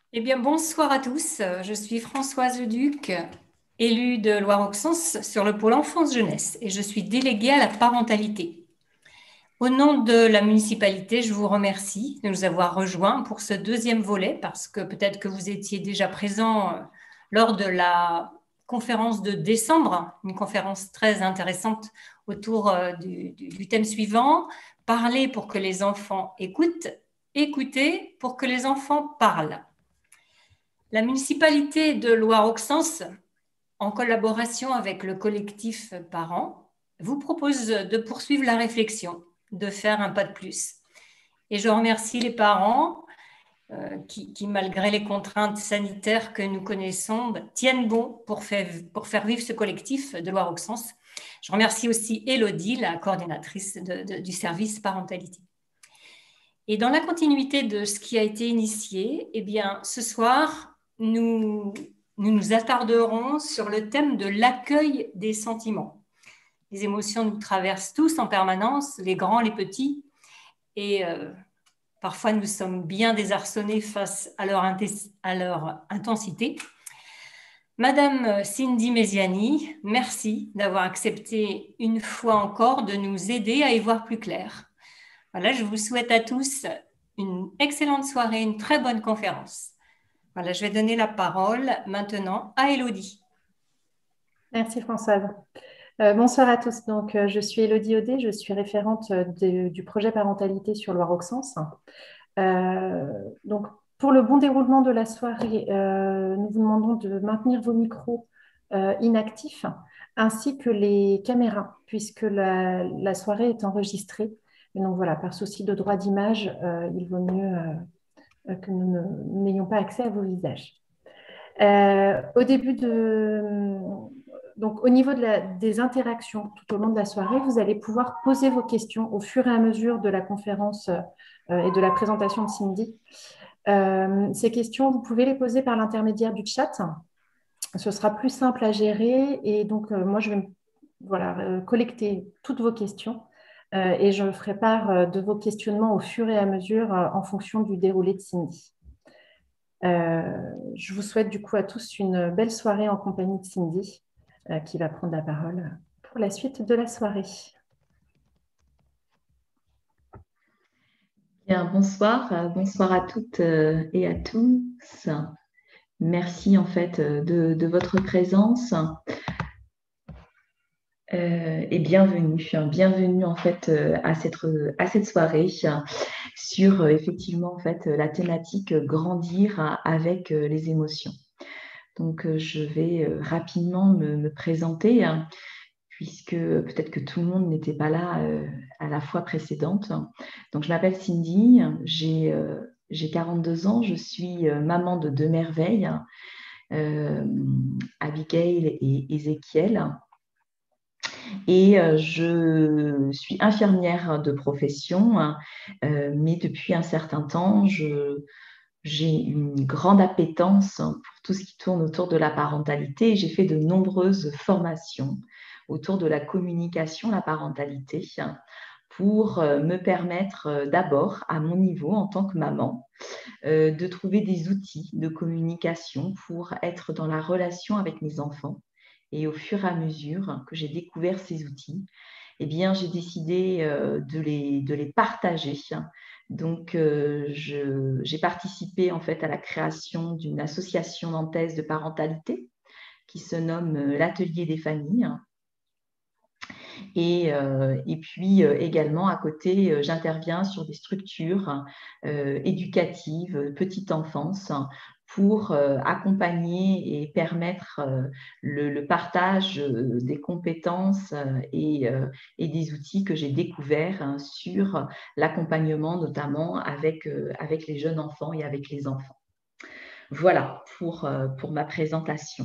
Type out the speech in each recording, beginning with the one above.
Eh bien, bonsoir à tous. Je suis Françoise Leduc, élue de Loire-Auxances sur le pôle enfance-jeunesse et je suis déléguée à la parentalité. Au nom de la municipalité, je vous remercie de nous avoir rejoints pour ce deuxième volet parce que peut-être que vous étiez déjà présent lors de la conférence de décembre, une conférence très intéressante autour du thème suivant, parler pour que les enfants écoutent, écouter pour que les enfants parlent. La municipalité de Loire-Auxances, en collaboration avec le collectif Parents, vous propose de poursuivre la réflexion, de faire un pas de plus. Et je remercie les parents qui, malgré les contraintes sanitaires que nous connaissons, tiennent bon pour faire vivre ce collectif de Loire-Auxances. Je remercie aussi Élodie, la coordinatrice du service parentalité. Et dans la continuité de ce qui a été initié, eh bien, ce soir, nous attarderons sur le thème de l'accueil des sentiments. Les émotions nous traversent tous en permanence, les grands, les petits, et parfois nous sommes bien désarçonnés face à leur intensité. Madame Cindy Mesiani, merci d'avoir accepté une fois encore de nous aider à y voir plus clair. Voilà, je vous souhaite à tous une excellente soirée, une très bonne conférence. Voilà, je vais donner la parole maintenant à Élodie. Merci Françoise. Bonsoir à tous. Je suis Élodie Audet, je suis référente du projet parentalité sur Loire-Auxances. Euh, donc, pour le bon déroulement de la soirée, nous vous demandons de maintenir vos micros inactifs ainsi que les caméras, puisque la soirée est enregistrée. Et donc voilà, par souci de droit d'image, il vaut mieux que nous n'ayons pas accès à vos visages. Au début donc, au niveau des interactions tout au long de la soirée, vous allez pouvoir poser vos questions au fur et à mesure de la conférence et de la présentation de Cindy. Ces questions, vous pouvez les poser par l'intermédiaire du chat. Ce sera plus simple à gérer et donc moi, je vais collecter toutes vos questions et je ferai part de vos questionnements au fur et à mesure en fonction du déroulé de Cindy. Je vous souhaite du coup à tous une belle soirée en compagnie de Cindy, qui va prendre la parole pour la suite de la soirée. Bien, bonsoir, bonsoir à toutes et à tous. Merci en fait de votre présence et bienvenue en fait à cette soirée sur effectivement en fait la thématique grandir avec les émotions. Donc je vais rapidement me présenter, puisque peut-être que tout le monde n'était pas là à la fois précédente. Donc, je m'appelle Cindy, j'ai 42 ans, je suis maman de deux merveilles, Abigail et Ézéchiel. Et je suis infirmière de profession, mais depuis un certain temps, j'ai une grande appétence pour tout ce qui tourne autour de la parentalité. J'ai fait de nombreuses formations autour de la communication, la parentalité, pour me permettre d'abord, à mon niveau en tant que maman, de trouver des outils de communication pour être dans la relation avec mes enfants. Et au fur et à mesure que j'ai découvert ces outils, eh bien, j'ai décidé de les partager. Donc, j'ai participé en fait à la création d'une association nantaise de parentalité qui se nomme l'Atelier des familles. Et puis également à côté, j'interviens sur des structures éducatives, petite enfance, pour accompagner et permettre le partage des compétences et des outils que j'ai découverts sur l'accompagnement, notamment avec les jeunes enfants et avec les enfants. Voilà pour ma présentation.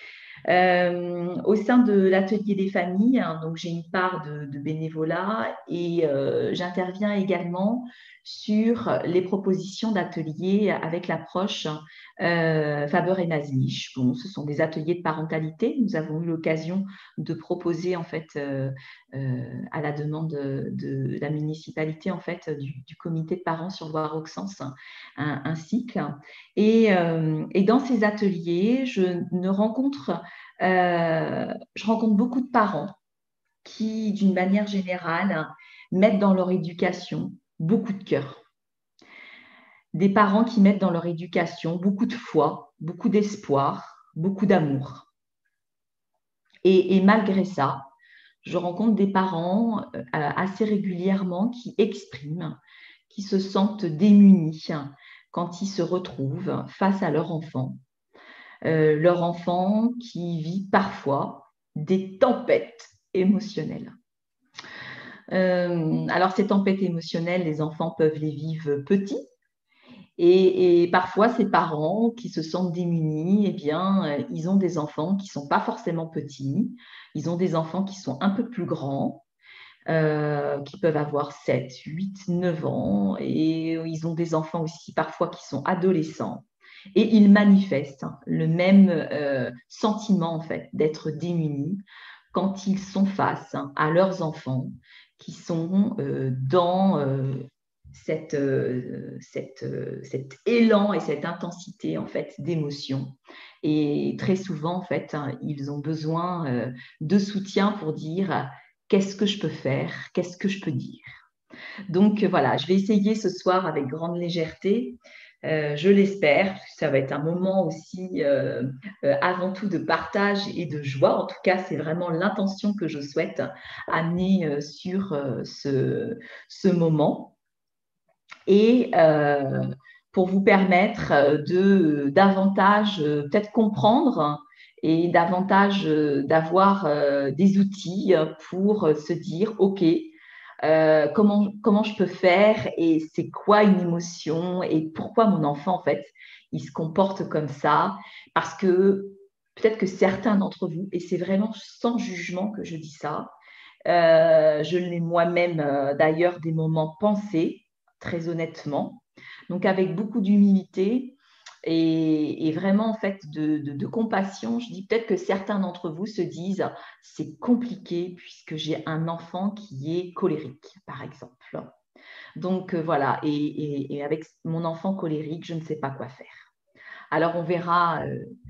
Au sein de l'atelier des familles, hein, donc j'ai une part de bénévolat et j'interviens également sur les propositions d'ateliers avec l'approche Faber et Naslich. Bon, ce sont des ateliers de parentalité. Nous avons eu l'occasion de proposer en fait à la demande de la municipalité, en fait, du comité de parents sur Loire-Auxances, un cycle. Et dans ces ateliers, je rencontre beaucoup de parents qui, d'une manière générale, mettent dans leur éducation beaucoup de cœur. Des parents qui mettent dans leur éducation beaucoup de foi, beaucoup d'espoir, beaucoup d'amour. Et malgré ça, je rencontre des parents assez régulièrement qui expriment, qui se sentent démunis quand ils se retrouvent face à leur enfant qui vit parfois des tempêtes émotionnelles. Alors, ces tempêtes émotionnelles, les enfants peuvent les vivre petits. Et parfois, ces parents qui se sentent démunis, eh bien, ils ont des enfants qui ne sont pas forcément petits. Ils ont des enfants qui sont un peu plus grands, qui peuvent avoir 7, 8, 9 ans. Et ils ont des enfants aussi parfois qui sont adolescents. Et ils manifestent le même sentiment, en fait, d'être démunis quand ils sont face à leurs enfants qui sont dans cet élan et cette intensité, en fait, d'émotion. Et très souvent, en fait, ils ont besoin de soutien pour dire qu'est-ce que je peux faire, qu'est-ce que je peux dire. Donc voilà, je vais essayer ce soir avec grande légèreté. Je l'espère, ça va être un moment aussi avant tout de partage et de joie. En tout cas, c'est vraiment l'intention que je souhaite amener sur ce moment. Et pour vous permettre de davantage peut-être comprendre et davantage d'avoir des outils pour se dire, OK, comment je peux faire et c'est quoi une émotion et pourquoi mon enfant, en fait, il se comporte comme ça. Parce que peut-être que certains d'entre vous, et c'est vraiment sans jugement que je dis ça, je l'ai moi-même d'ailleurs des moments pensés, très honnêtement, donc avec beaucoup d'humilité et vraiment en fait de compassion. Je dis peut-être que certains d'entre vous se disent c'est compliqué puisque j'ai un enfant qui est colérique, par exemple. Donc voilà, et avec mon enfant colérique, je ne sais pas quoi faire. Alors on verra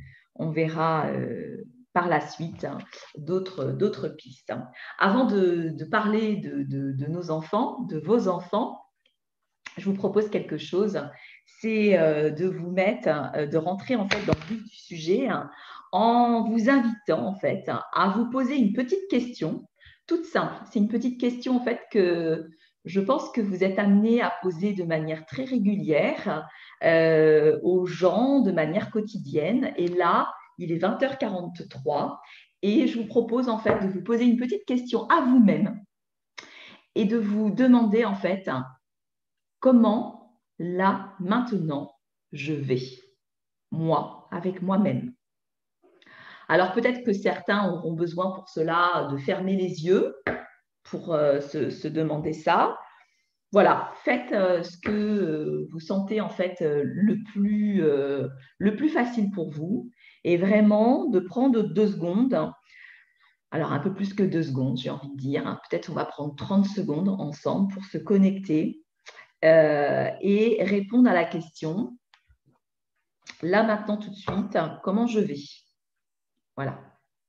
par la suite d'autres pistes. Avant de parler de nos enfants, de vos enfants, je vous propose quelque chose, c'est de vous mettre, de rentrer en fait dans le vif du sujet en vous invitant en fait à vous poser une petite question toute simple. C'est une petite question en fait que je pense que vous êtes amené à poser de manière très régulière aux gens de manière quotidienne. Et là, il est 20h43 et je vous propose en fait de vous poser une petite question à vous-même et de vous demander en fait comment, là, maintenant, je vais, moi, avec moi-même. Alors, peut-être que certains auront besoin pour cela de fermer les yeux pour se demander ça. Voilà, faites ce que vous sentez en fait le plus facile pour vous et vraiment de prendre 2 secondes. Alors, un peu plus que 2 secondes, j'ai envie de dire. Peut-être on va prendre 30 secondes ensemble pour se connecter et répondre à la question, là, maintenant, tout de suite, comment je vais? Voilà.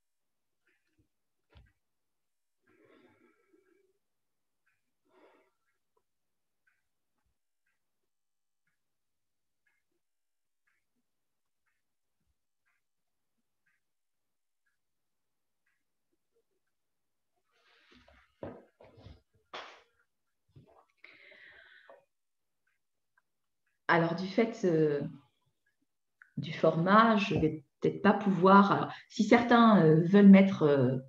Alors, du fait du format, je ne vais peut-être pas pouvoir… Alors, si certains veulent mettre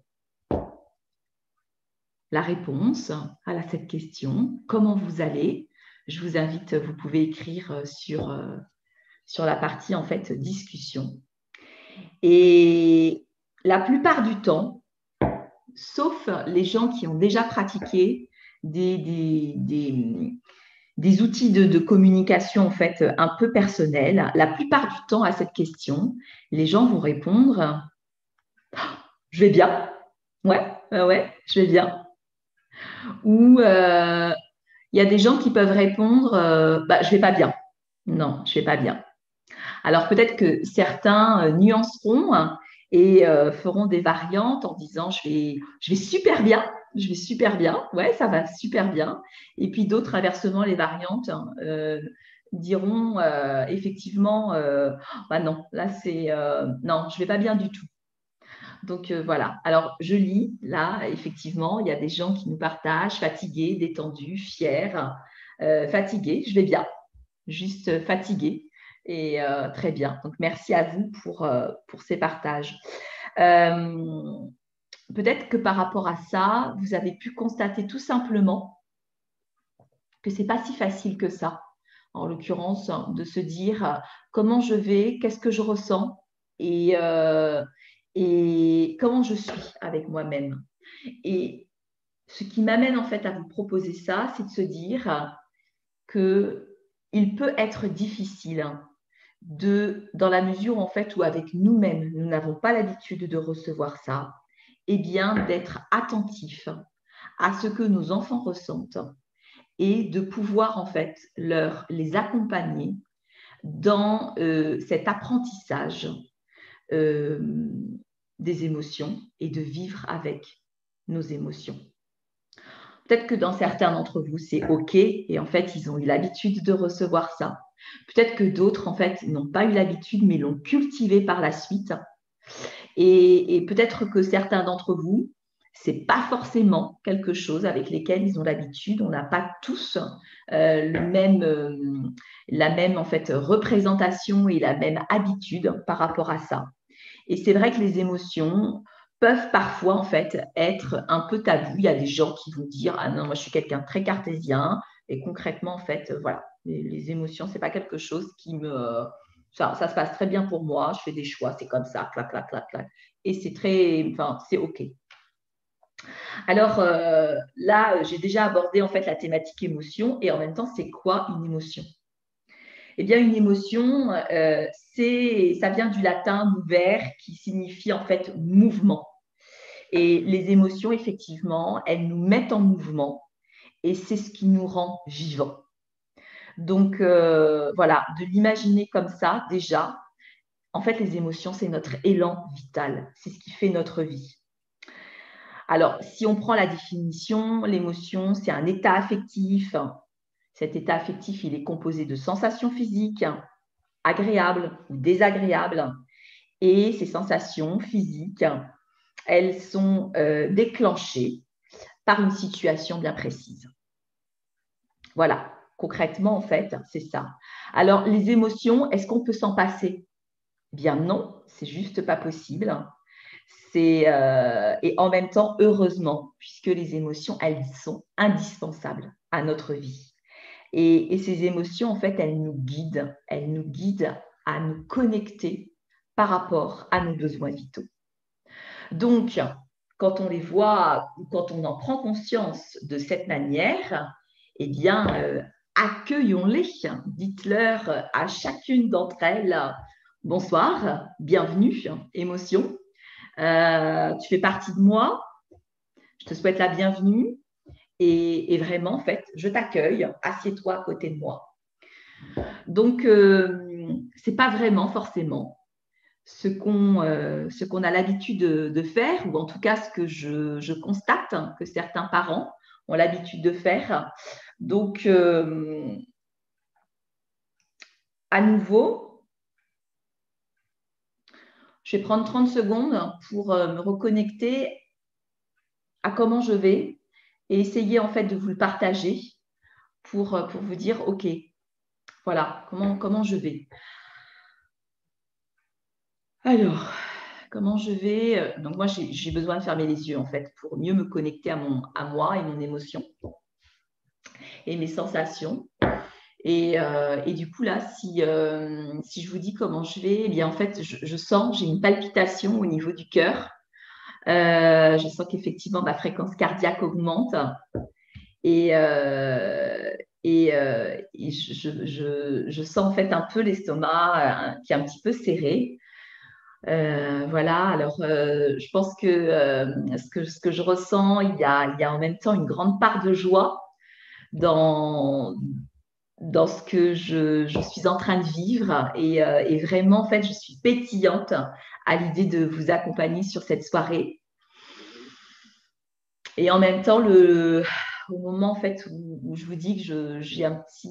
la réponse à cette question, comment vous allez, je vous invite, vous pouvez écrire sur la partie en fait discussion. Et la plupart du temps, sauf les gens qui ont déjà pratiqué des outils de communication en fait un peu personnels, la plupart du temps à cette question, les gens vont répondre « Je vais bien. Ouais, je vais bien. » Ou il y a des gens qui peuvent répondre bah, je ne vais pas bien. Non, je ne vais pas bien. Alors peut-être que certains nuanceront et feront des variantes en disant je vais super bien, je vais super bien, ouais, ça va super bien. Et puis d'autres, inversement, les variantes diront effectivement bah non, là c'est non, je vais pas bien du tout. Donc voilà. Alors je lis là, effectivement, il y a des gens qui nous partagent fatigués, détendus, fiers, fatigués, je vais bien, juste fatigués. Et très bien. Donc, merci à vous pour ces partages. Peut-être que par rapport à ça, vous avez pu constater tout simplement que ce n'est pas si facile que ça, en l'occurrence, de se dire comment je vais, qu'est-ce que je ressens et comment je suis avec moi-même. Et ce qui m'amène en fait à vous proposer ça, c'est de se dire qu'il peut être difficile dans la mesure en fait où avec nous-mêmes, nous n'avons pas l'habitude de recevoir ça, eh bien d'être attentif à ce que nos enfants ressentent et de pouvoir en fait les accompagner dans cet apprentissage des émotions et de vivre avec nos émotions. Peut-être que dans certains d'entre vous, c'est OK et en fait, ils ont eu l'habitude de recevoir ça. Peut-être que d'autres, en fait, n'ont pas eu l'habitude, mais l'ont cultivé par la suite. Et peut-être que certains d'entre vous, ce n'est pas forcément quelque chose avec lesquels ils ont l'habitude. On n'a pas tous la même en fait, représentation et la même habitude par rapport à ça. Et c'est vrai que les émotions peuvent parfois en fait être un peu tabou. Il y a des gens qui vont dire ah non, moi je suis quelqu'un de très cartésien et concrètement en fait voilà, les émotions c'est pas quelque chose qui me ça se passe très bien pour moi, je fais des choix, c'est comme ça, clac clac clac clac et c'est très enfin c'est OK. Alors là, j'ai déjà abordé en fait la thématique émotion et en même temps c'est quoi une émotion? Eh bien, une émotion, ça vient du latin mover, qui signifie en fait mouvement. Et les émotions, effectivement, elles nous mettent en mouvement et c'est ce qui nous rend vivants. Donc, voilà, de l'imaginer comme ça, déjà, en fait, les émotions, c'est notre élan vital, c'est ce qui fait notre vie. Alors, si on prend la définition, l'émotion, c'est un état affectif. Cet état affectif, il est composé de sensations physiques, agréables ou désagréables. Et ces sensations physiques, elles sont déclenchées par une situation bien précise. Voilà, concrètement, en fait, c'est ça. Alors, les émotions, est-ce qu'on peut s'en passer? Bien non, c'est juste pas possible. Et en même temps, heureusement, puisque les émotions, elles sont indispensables à notre vie. Et ces émotions, en fait, elles nous guident à nous connecter par rapport à nos besoins vitaux. Donc, quand on les voit ou quand on en prend conscience de cette manière, eh bien, accueillons-les. Dites-leur à chacune d'entre elles, bonsoir, bienvenue, émotion. Tu fais partie de moi, je te souhaite la bienvenue et vraiment, en fait, je t'accueille, assieds-toi à côté de moi. Donc, ce n'est pas vraiment forcément ce qu'on a l'habitude de faire, ou en tout cas ce que je constate que certains parents ont l'habitude de faire. Donc, à nouveau, je vais prendre 30 secondes pour me reconnecter à comment je vais et essayer en fait de vous le partager pour vous dire, OK, voilà, comment je vais. Alors, comment je vais? Donc, moi, j'ai besoin de fermer les yeux, en fait, pour mieux me connecter à moi et mon émotion et mes sensations. Et du coup, là, si je vous dis comment je vais, eh bien, en fait, je sens, j'ai une palpitation au niveau du cœur. Je sens qu'effectivement, ma fréquence cardiaque augmente. Et je sens en fait un peu l'estomac qui est un petit peu serré. Voilà, alors je pense que, ce que je ressens, il y a en même temps une grande part de joie dans, dans ce que je suis en train de vivre et vraiment, en fait, je suis pétillante à l'idée de vous accompagner sur cette soirée. Et en même temps, au moment en fait, où je vous dis que j'ai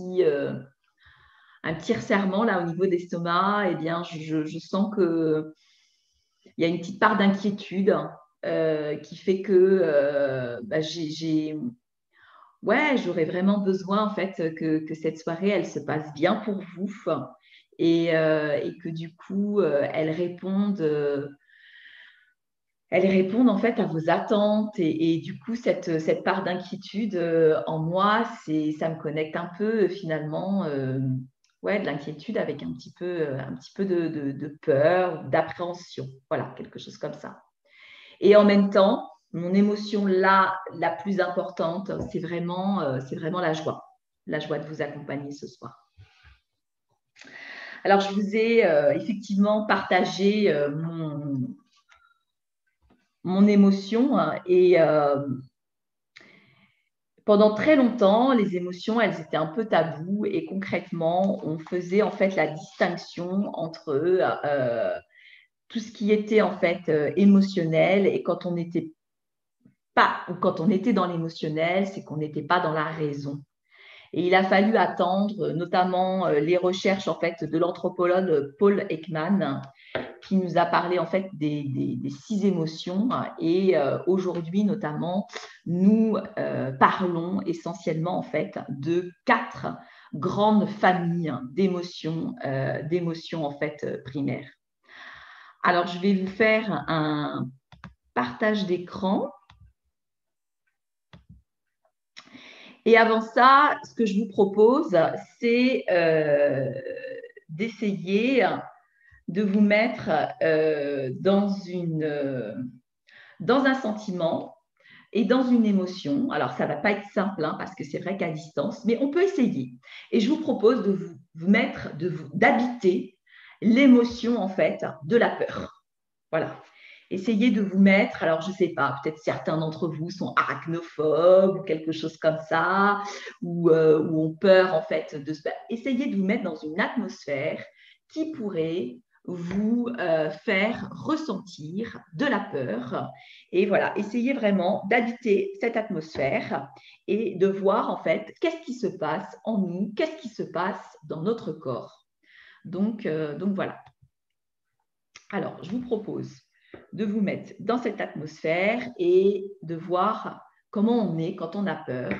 un petit resserrement là au niveau d'estomac, eh bien, je sens qu'il y a une petite part d'inquiétude qui fait que ouais, j'aurais vraiment besoin en fait que cette soirée, elle se passe bien pour vous et que du coup, elles répondent en fait à vos attentes et du coup, cette part d'inquiétude en moi, ça me connecte un peu finalement, ouais, de l'inquiétude avec un petit peu de peur, d'appréhension, voilà, quelque chose comme ça. Et en même temps, mon émotion là, la plus importante, c'est vraiment la joie de vous accompagner ce soir. Alors, je vous ai effectivement partagé mon émotion et pendant très longtemps, les émotions, elles étaient un peu taboues et concrètement, on faisait en fait la distinction entre tout ce qui était en fait émotionnel et quand on n'était pas, ou quand on était dans l'émotionnel, c'est qu'on n'était pas dans la raison. Et il a fallu attendre notamment les recherches en fait de l'anthropologue Paul Ekman qui nous a parlé en fait des 6 émotions et aujourd'hui notamment nous parlons essentiellement en fait de 4 grandes familles d'émotions en fait primaires. Alors je vais vous faire un partage d'écran. Et avant ça, ce que je vous propose, c'est d'essayer de vous mettre dans un sentiment et dans une émotion. Alors, ça ne va pas être simple hein, parce que c'est vrai qu'à distance, mais on peut essayer. Et je vous propose de vous mettre, d'habiter l'émotion en fait de la peur. Voilà. Essayez de vous mettre, alors je ne sais pas, peut-être certains d'entre vous sont arachnophobes ou quelque chose comme ça, ou ont peur en fait de se... Essayez de vous mettre dans une atmosphère qui pourrait vous faire ressentir de la peur. Et voilà, essayez vraiment d'habiter cette atmosphère et de voir en fait qu'est-ce qui se passe en nous, qu'est-ce qui se passe dans notre corps. Donc voilà. Alors, je vous propose de vous mettre dans cette atmosphère et de voir comment on est quand on a peur.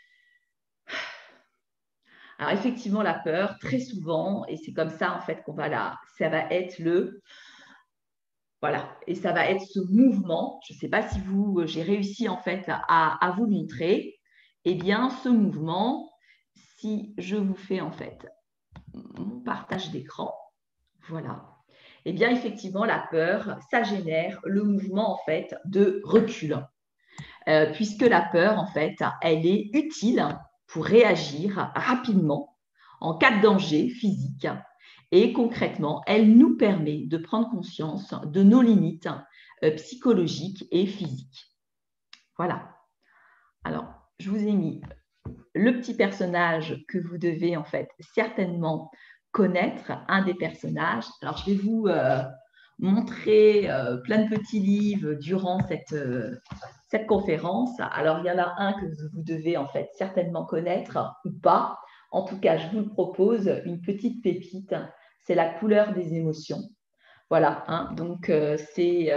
Alors effectivement, la peur, très souvent, et c'est comme ça en fait ça va être voilà, et ça va être ce mouvement. Je ne sais pas si j'ai réussi en fait à vous montrer. Eh bien, ce mouvement, si je vous fais en fait mon partage d'écran, voilà. Eh bien, effectivement, la peur, ça génère le mouvement en fait de recul, puisque la peur, en fait, elle est utile pour réagir rapidement en cas de danger physique. Et concrètement, elle nous permet de prendre conscience de nos limites psychologiques et physiques. Voilà. Alors, je vous ai mis le petit personnage que vous devez en fait certainement connaître, un des personnages. Alors, je vais vous montrer plein de petits livres durant cette conférence. Alors, il y en a un que vous devez en fait certainement connaître ou pas. En tout cas, je vous le propose, une petite pépite, c'est La couleur des émotions. Voilà, hein, donc c'est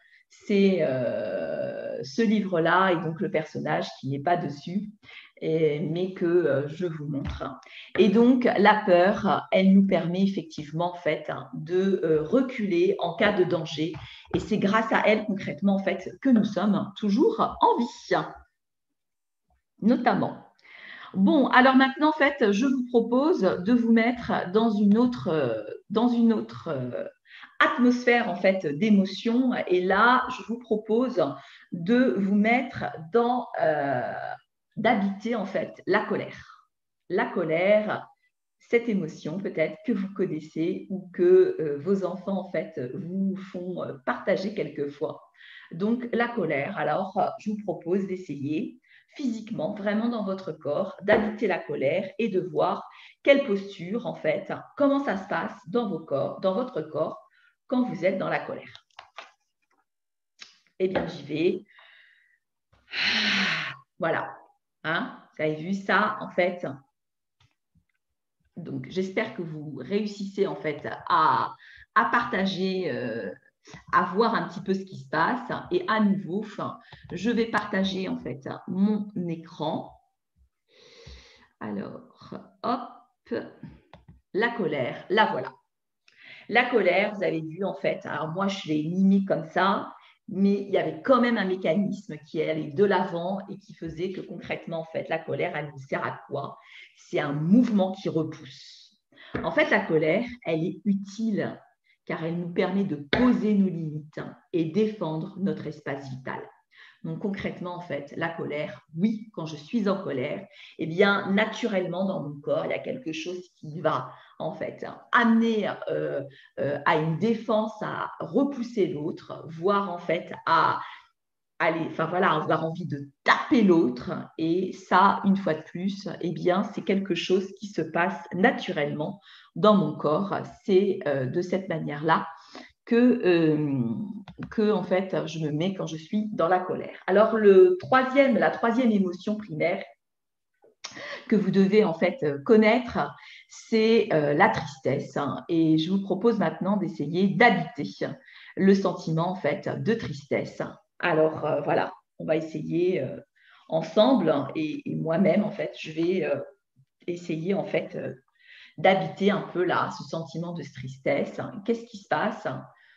ce livre-là et donc le personnage qui n'est pas dessus, mais que je vous montre. Et donc, la peur, elle nous permet effectivement en fait de reculer en cas de danger. Et c'est grâce à elle concrètement en fait que nous sommes toujours en vie, notamment. Bon, alors maintenant, en fait, je vous propose de vous mettre dans une autre atmosphère en fait d'émotion. Et là, je vous propose de vous mettre d'habiter en fait la colère. La colère, cette émotion peut-être que vous connaissez ou que vos enfants en fait vous font partager quelquefois. Donc la colère, alors je vous propose d'essayer physiquement, vraiment dans votre corps, d'habiter la colère et de voir quelle posture en fait, comment ça se passe dans votre corps quand vous êtes dans la colère. Eh bien j'y vais. Voilà, hein, vous avez vu ça en fait. Donc, j'espère que vous réussissez en fait à partager, à voir un petit peu ce qui se passe. Et à nouveau, je vais partager en fait mon écran. Alors, hop, la colère, la voilà. La colère, vous avez vu en fait, alors moi je l'ai mimé comme ça, mais il y avait quand même un mécanisme qui allait de l'avant et qui faisait que concrètement, en fait, la colère, elle nous sert à quoi? C'est un mouvement qui repousse. En fait, la colère, elle est utile car elle nous permet de poser nos limites et défendre notre espace vital. Donc concrètement, en fait, la colère, oui, quand je suis en colère, eh bien, naturellement, dans mon corps, il y a quelque chose qui va, en fait, amener à une défense, à repousser l'autre, voire, en fait, à aller, enfin voilà, avoir envie de taper l'autre. Et ça, une fois de plus, eh bien, c'est quelque chose qui se passe naturellement dans mon corps. C'est de cette manière-là que en fait, je me mets quand je suis dans la colère. Alors, la troisième émotion primaire que vous devez en fait connaître, c'est la tristesse. Et je vous propose maintenant d'essayer d'habiter le sentiment en fait de tristesse. Alors, voilà, on va essayer ensemble et moi-même, en fait, je vais essayer en fait d'habiter un peu là ce sentiment de tristesse. Qu'est-ce qui se passe?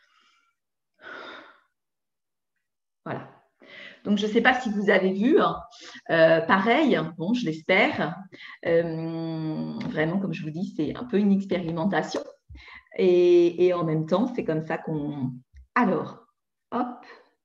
Voilà. Donc, je ne sais pas si vous avez vu, pareil, bon, je l'espère. Vraiment, comme je vous dis, c'est un peu une expérimentation. Et en même temps, c'est comme ça qu'on… Alors, hop,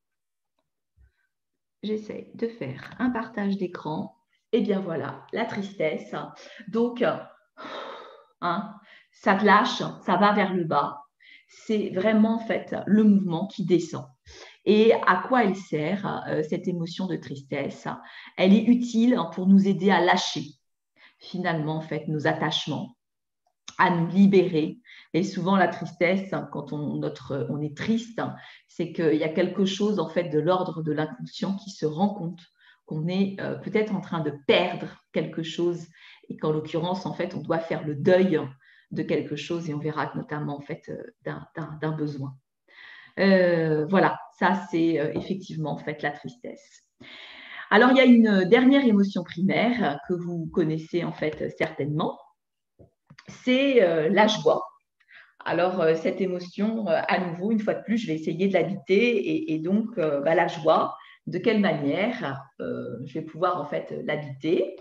j'essaie de faire un partage d'écran. Et bien voilà, la tristesse. Donc, hein, ça lâche, ça va vers le bas. C'est vraiment, en fait, le mouvement qui descend. Et à quoi elle sert, cette émotion de tristesse? Elle est utile pour nous aider à lâcher, finalement, en fait, nos attachements, à nous libérer. Et souvent, la tristesse, quand on est triste, c'est qu'il y a quelque chose, en fait, de l'ordre de l'inconscient qui se rend compte qu'on est peut-être en train de perdre quelque chose et qu'en l'occurrence, en fait, on doit faire le deuil de quelque chose et on verra notamment, en fait, d'un besoin. Voilà, ça c'est effectivement en fait la tristesse. Alors il y a une dernière émotion primaire que vous connaissez en fait certainement, c'est la joie. Alors cette émotion, à nouveau, une fois de plus, je vais essayer de l'habiter et donc la joie, de quelle manière je vais pouvoir en fait l'habiter.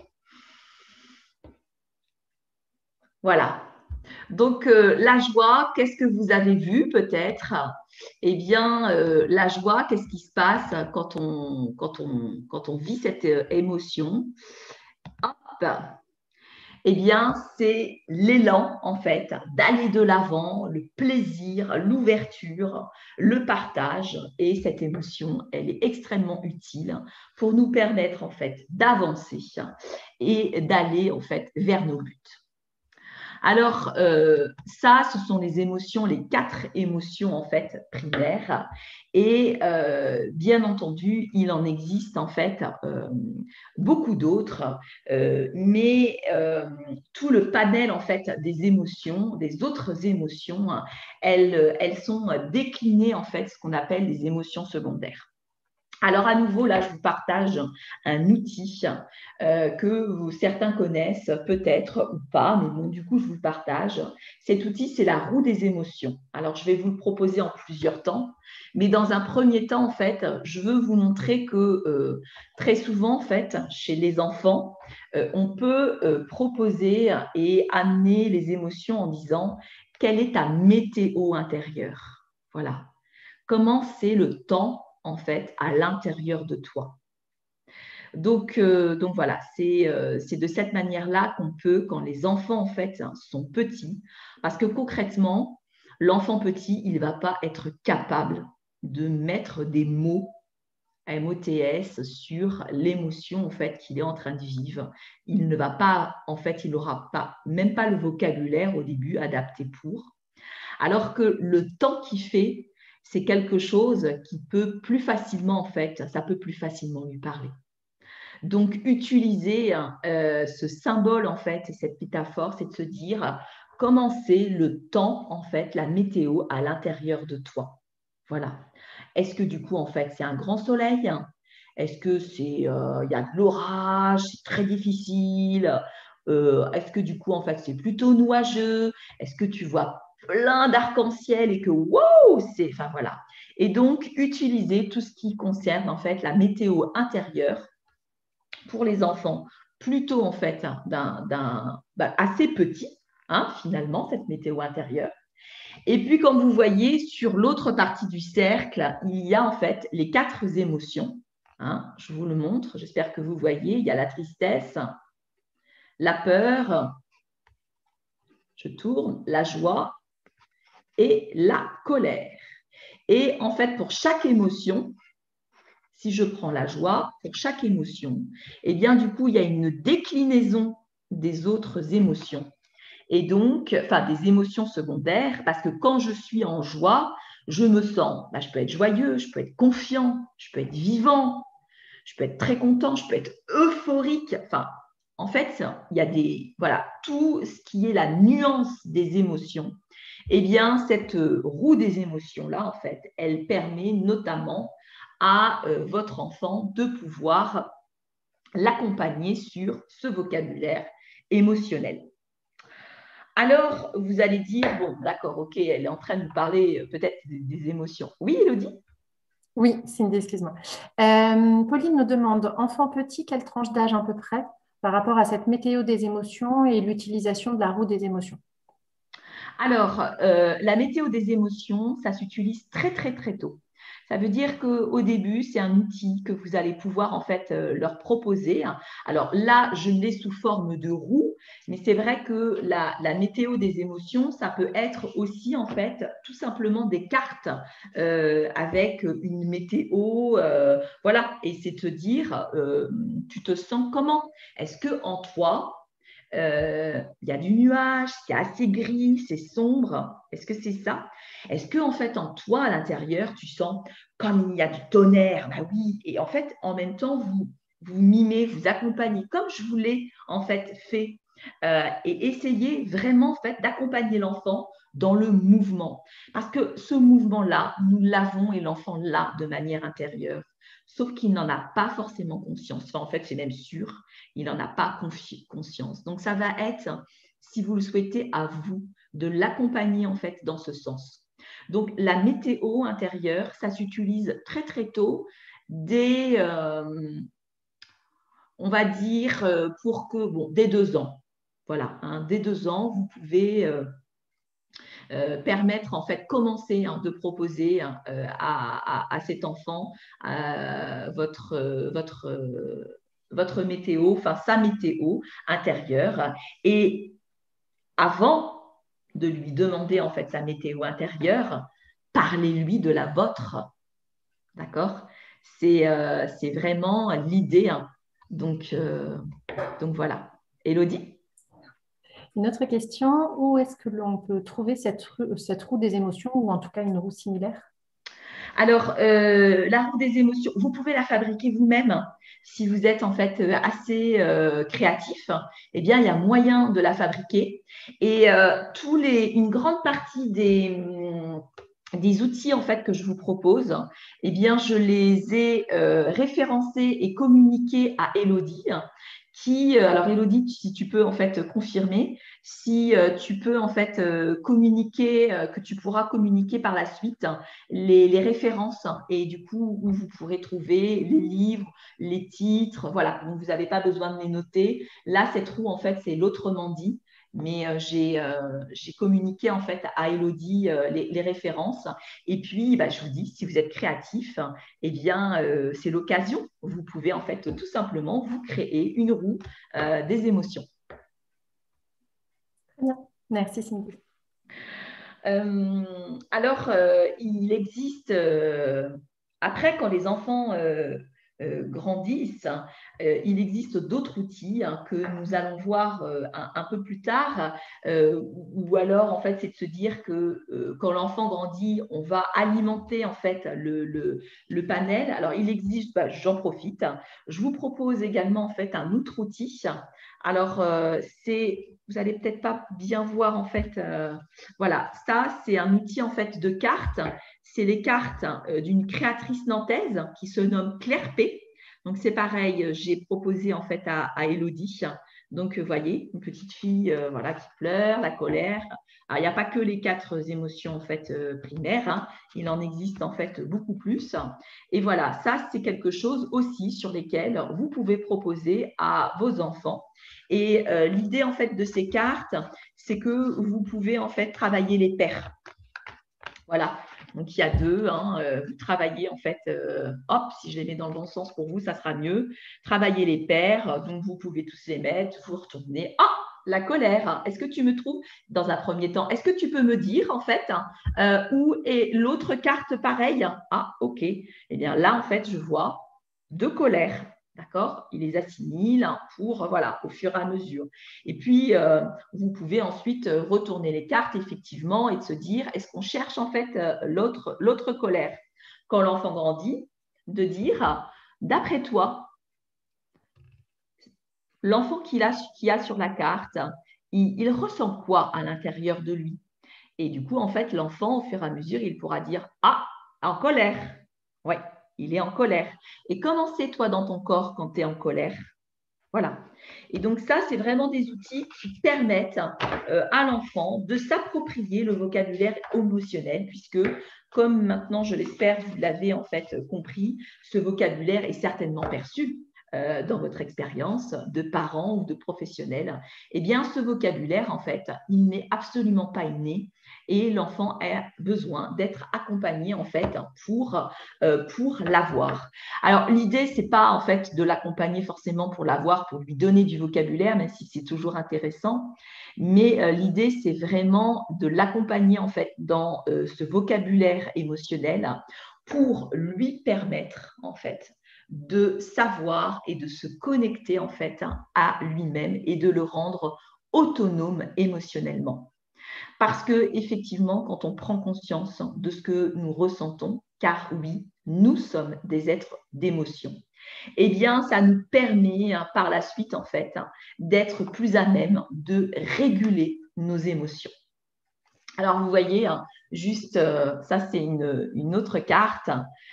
Voilà. Donc, la joie, qu'est-ce que vous avez vu peut-être? Eh bien, la joie, qu'est-ce qui se passe quand on vit cette émotion? Hop. Eh bien, c'est l'élan, en fait, d'aller de l'avant, le plaisir, l'ouverture, le partage. Et cette émotion, elle est extrêmement utile pour nous permettre, en fait, d'avancer et d'aller, en fait, vers nos buts. Alors, ça, ce sont les émotions, les 4 émotions, en fait, primaires. Et bien entendu, il en existe, en fait, beaucoup d'autres. Mais tout le panel, en fait, des émotions, des autres émotions, elles sont déclinées, en fait, ce qu'on appelle les émotions secondaires. Alors, à nouveau, là, je vous partage un outil que certains connaissent peut-être ou pas, mais bon, du coup, je vous le partage. Cet outil, c'est la roue des émotions. Alors, je vais vous le proposer en plusieurs temps, mais dans un premier temps, en fait, je veux vous montrer que très souvent, en fait, chez les enfants, on peut proposer et amener les émotions en disant « Quelle est ta météo intérieure ?» Voilà. Comment c'est le temps en fait, à l'intérieur de toi. Donc voilà, c'est de cette manière-là qu'on peut, quand les enfants en fait sont petits, parce que concrètement, l'enfant petit, il ne va pas être capable de mettre des mots MOTS sur l'émotion en fait qu'il est en train de vivre. Il ne va pas, en fait, il n'aura pas, même pas le vocabulaire au début adapté pour. Alors que le temps qu'il fait, c'est quelque chose qui peut plus facilement, en fait, ça peut plus facilement lui parler. Donc, utiliser ce symbole, en fait, cette métaphore, c'est de se dire comment c'est le temps, en fait, la météo à l'intérieur de toi. Voilà. Est-ce que du coup, en fait, c'est un grand soleil? Est-ce que il y a de l'orage, c'est très difficile? Est-ce que du coup, en fait, c'est plutôt nuageux? Est-ce que tu vois plein d'arc-en-ciel et que wow, enfin voilà. Et donc, utiliser tout ce qui concerne en fait la météo intérieure pour les enfants, plutôt en fait assez petit, finalement, cette météo intérieure. Et puis, comme vous voyez, sur l'autre partie du cercle, il y a en fait les 4 émotions. Je vous le montre, j'espère que vous voyez. Il y a la tristesse, la peur, je tourne, la joie et la colère. Et en fait, pour chaque émotion, si je prends la joie, pour chaque émotion, eh bien, du coup, il y a une déclinaison des autres émotions. Et donc, enfin, des émotions secondaires, parce que quand je suis en joie, je me sens, je peux être joyeux, je peux être confiant, je peux être vivant, je peux être très content, je peux être euphorique. Enfin, en fait, il y a voilà, tout ce qui est la nuance des émotions. Eh bien, cette roue des émotions-là, en fait, elle permet notamment à votre enfant de pouvoir l'accompagner sur ce vocabulaire émotionnel. Alors, vous allez dire, bon, d'accord, ok, elle est en train de nous parler peut-être des émotions. Oui, Élodie? Oui, Cindy, excuse-moi. Pauline nous demande, enfant petit, quelle tranche d'âge à peu près par rapport à cette météo des émotions et l'utilisation de la roue des émotions? Alors, la météo des émotions, ça s'utilise très, très, très tôt. Ça veut dire qu'au début, c'est un outil que vous allez pouvoir en fait leur proposer. Alors là, je l'ai sous forme de roue, mais c'est vrai que la météo des émotions, ça peut être aussi en fait tout simplement des cartes avec une météo, voilà. Et c'est te dire, tu te sens comment? Est-ce que en toi, il y a du nuage, c'est assez gris, c'est sombre. Est-ce que c'est ça? Est-ce que en fait en toi à l'intérieur tu sens comme il y a du tonnerre? Bah oui. Et en fait en même temps vous mimez, vous accompagnez comme je vous l'ai en fait fait et essayez vraiment en fait d'accompagner l'enfant dans le mouvement parce que ce mouvement-là nous l'avons et l'enfant l'a de manière intérieure. Sauf qu'il n'en a pas forcément conscience. Enfin, en fait, c'est même sûr, il n'en a pas conscience. Donc, ça va être, si vous le souhaitez, à vous de l'accompagner en fait dans ce sens. Donc, la météo intérieure, ça s'utilise très très tôt, dès, on va dire, dès 2 ans. Voilà, dès 2 ans, vous pouvez permettre en fait commencer de proposer à cet enfant votre météo, enfin sa météo intérieure. Et avant de lui demander en fait sa météo intérieure, parlez-lui de la vôtre. D'accord? C'est vraiment l'idée. Donc voilà. Élodie? Une autre question, où est-ce que l'on peut trouver cette roue des émotions ou en tout cas une roue similaire? Alors, la roue des émotions, vous pouvez la fabriquer vous-même si vous êtes en fait assez créatif. Eh bien, il y a moyen de la fabriquer. Et une grande partie des outils en fait que je vous propose, eh bien, je les ai référencés et communiqués à Élodie. Alors Élodie, si tu peux en fait confirmer, si tu peux en fait communiquer, que tu pourras communiquer par la suite les références et du coup où vous pourrez trouver les livres, les titres, voilà. Donc vous n'avez pas besoin de les noter. Là, cette roue en fait, c'est l'autrement dit. mais j'ai communiqué en fait à Élodie les références. Et puis, bah, je vous dis, si vous êtes créatif, eh bien, c'est l'occasion. Vous pouvez en fait tout simplement vous créer une roue des émotions. Très bien. Merci Cindy. Alors, il existe, après, quand les enfants grandissent, il existe d'autres outils que nous allons voir un peu plus tard, ou alors, en fait, c'est de se dire que quand l'enfant grandit, on va alimenter, en fait, le panel. Alors, il existe, bah, j'en profite, je vous propose également, en fait, un autre outil. Alors, vous n'allez peut-être pas bien voir, en fait, voilà, ça, c'est un outil en fait de cartes. C'est les cartes d'une créatrice nantaise qui se nomme Claire P. Donc, c'est pareil, j'ai proposé en fait à Élodie. Donc, vous voyez, une petite fille voilà, qui pleure, la colère. Alors, il n'y a pas que les 4 émotions en fait primaires, hein. Il en existe en fait beaucoup plus. Et voilà, ça, c'est quelque chose aussi sur lesquels vous pouvez proposer à vos enfants. Et l'idée en fait de ces cartes, c'est que vous pouvez en fait travailler les paires. Voilà, donc il y a 2, hein, vous travaillez en fait, hop, si je les mets dans le bon sens pour vous, ça sera mieux. Travailler les paires, donc vous pouvez tous les mettre, vous retournez. Ah, la colère, est-ce que tu me trouves dans un premier temps, est-ce que tu peux me dire en fait où est l'autre carte pareille? Ah, ok, eh bien là en fait je vois 2 colères. D'accord? Il les assimile pour, voilà, au fur et à mesure. Et puis, vous pouvez ensuite retourner les cartes, effectivement, et de se dire, est-ce qu'on cherche en fait l'autre colère? Quand l'enfant grandit, de dire, d'après toi, l'enfant qu'il a sur la carte, il ressent quoi à l'intérieur de lui? Et du coup, en fait, l'enfant, au fur et à mesure, il pourra dire, ah, en colère. Oui, il est en colère. Et comment c'est toi dans ton corps quand tu es en colère? Voilà. Et donc ça, c'est vraiment des outils qui permettent à l'enfant de s'approprier le vocabulaire émotionnel, puisque comme maintenant, je l'espère, vous l'avez en fait compris, ce vocabulaire est certainement perçu dans votre expérience de parents ou de professionnels. Eh bien, ce vocabulaire, en fait, il n'est absolument pas inné et l'enfant a besoin d'être accompagné, en fait, pour l'avoir. Alors, l'idée, ce n'est pas en fait de l'accompagner forcément pour l'avoir, pour lui donner du vocabulaire, même si c'est toujours intéressant, mais l'idée, c'est vraiment de l'accompagner en fait dans ce vocabulaire émotionnel pour lui permettre en fait de savoir et de se connecter en fait à lui-même et de le rendre autonome émotionnellement. Parce que effectivement, quand on prend conscience de ce que nous ressentons, car oui, nous sommes des êtres d'émotion, eh bien, ça nous permet par la suite, en fait, d'être plus à même de réguler nos émotions. Alors, vous voyez, juste, ça, c'est une autre carte.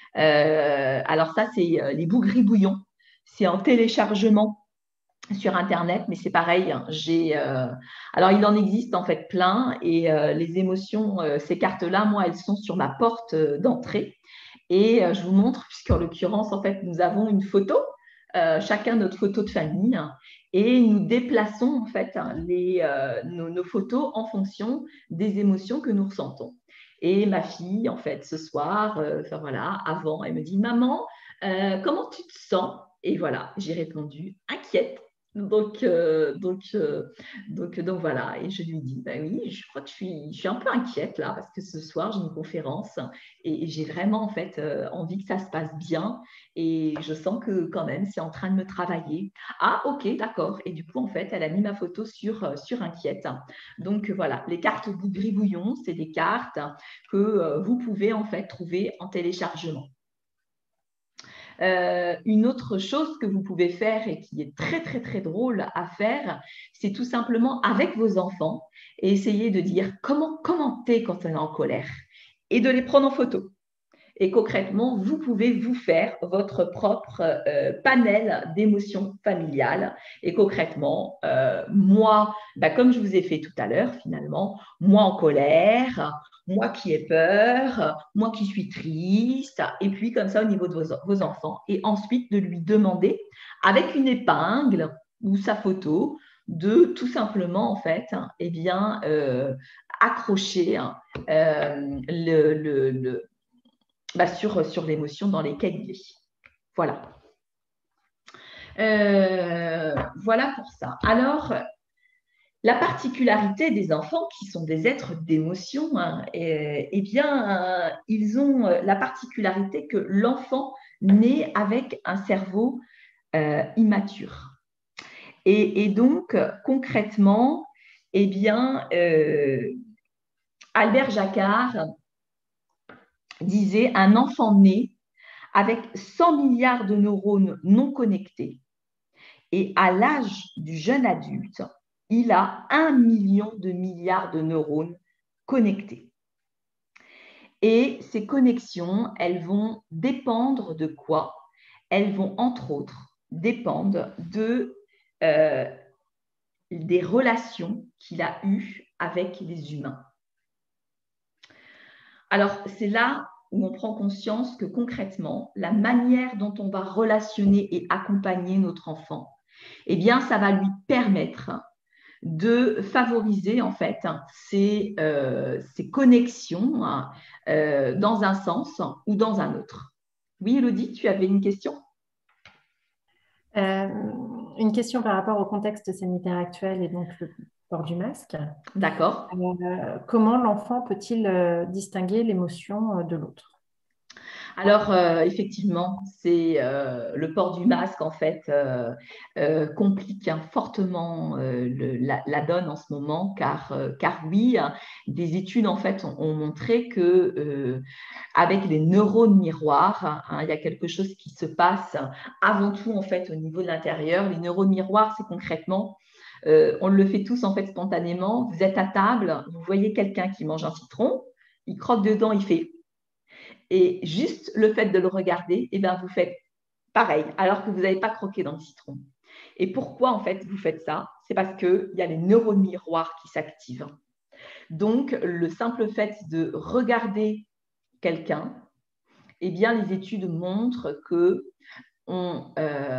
Alors, ça, c'est les bougribouillons. C'est en téléchargement sur Internet, mais c'est pareil. Alors, il en existe en fait plein et les émotions, ces cartes-là, moi, elles sont sur ma porte d'entrée. Et je vous montre, puisqu'en l'occurrence, en fait, nous avons une photo, chacun notre photo de famille, et nous déplaçons en fait nos photos en fonction des émotions que nous ressentons. Et ma fille, en fait, ce soir, enfin voilà, avant, elle me dit, maman, comment tu te sens? Et voilà, j'ai répondu, inquiète. Donc voilà, et je lui dis, bah oui, je crois que je suis un peu inquiète là, parce que ce soir, j'ai une conférence et j'ai vraiment en fait envie que ça se passe bien et je sens que quand même, c'est en train de me travailler. Ah, ok, d'accord. Et du coup, en fait, elle a mis ma photo sur inquiète. Donc voilà, les cartes gribouillon, c'est des cartes que vous pouvez en fait trouver en téléchargement. Une autre chose que vous pouvez faire et qui est très, très, très drôle à faire, c'est tout simplement avec vos enfants et essayer de dire comment t'es quand on est en colère et de les prendre en photo. Et concrètement, vous pouvez vous faire votre propre panel d'émotions familiales. Et concrètement, moi, comme je vous ai fait tout à l'heure, finalement, moi en colère, moi qui ai peur, moi qui suis triste, et puis comme ça au niveau de vos enfants. Et ensuite, de lui demander, avec une épingle ou sa photo, de tout simplement, en fait, accrocher sur l'émotion dans lesquelles il est. Voilà. Voilà pour ça. Alors, la particularité des enfants, qui sont des êtres d'émotion, ils ont la particularité que l'enfant naît avec un cerveau immature. Et donc, concrètement, Albert Jacquard disait « Un enfant né avec 100 milliards de neurones non connectés et à l'âge du jeune adulte, il a 1 million de milliards de neurones connectés. » Et ces connexions, elles vont dépendre de quoi? Elles vont, entre autres, dépendre des relations qu'il a eues avec les humains. Alors, c'est là où on prend conscience que concrètement, la manière dont on va relationner et accompagner notre enfant, ça va lui permettre de favoriser en fait ces connexions dans un sens ou dans un autre. Oui, Élodie, tu avais une question? Une question par rapport au contexte sanitaire actuel et donc le port du masque. D'accord. Comment l'enfant peut-il distinguer l'émotion de l'autre? Alors, effectivement, c'est le port du masque, en fait, complique fortement la donne en ce moment, car oui, des études, en fait, ont montré que avec les neurones miroirs, il y a quelque chose qui se passe avant tout, en fait, au niveau de l'intérieur. Les neurones miroirs, c'est concrètement, on le fait tous, en fait, spontanément. Vous êtes à table, vous voyez quelqu'un qui mange un citron, il croque dedans, il fait... Et juste le fait de le regarder, vous faites pareil, alors que vous n'avez pas croqué dans le citron. Et pourquoi, en fait, vous faites ça? C'est parce qu'il y a les neurones miroirs qui s'activent. Donc, le simple fait de regarder quelqu'un, les études montrent que on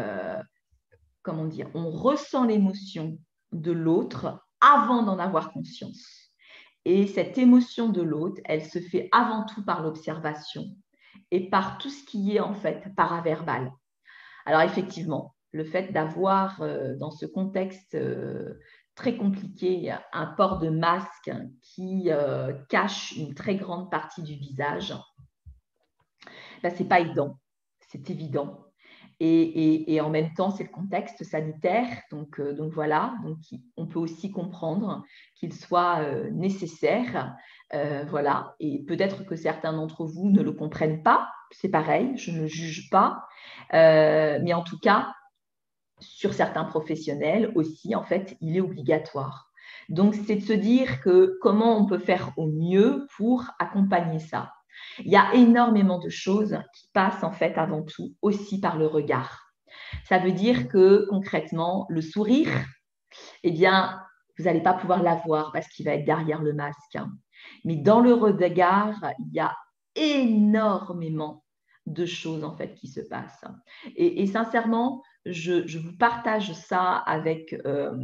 ressent l'émotion de l'autre avant d'en avoir conscience. Et cette émotion de l'autre, elle se fait avant tout par l'observation et par tout ce qui est en fait paraverbal. Alors effectivement, le fait d'avoir dans ce contexte très compliqué un port de masque qui cache une très grande partie du visage, ce n'est pas évident, c'est évident. Et en même temps, c'est le contexte sanitaire. Donc voilà, on peut aussi comprendre qu'il soit nécessaire. Voilà. Et peut-être que certains d'entre vous ne le comprennent pas. C'est pareil, je ne juge pas. Mais en tout cas, sur certains professionnels aussi, en fait, il est obligatoire. Donc, c'est de se dire que comment on peut faire au mieux pour accompagner ça. Il y a énormément de choses qui passent en fait avant tout aussi par le regard. Ça veut dire que concrètement, le sourire, vous n'allez pas pouvoir l'avoir parce qu'il va être derrière le masque. Mais dans le regard, il y a énormément de choses en fait qui se passent. Et sincèrement, je vous partage ça avec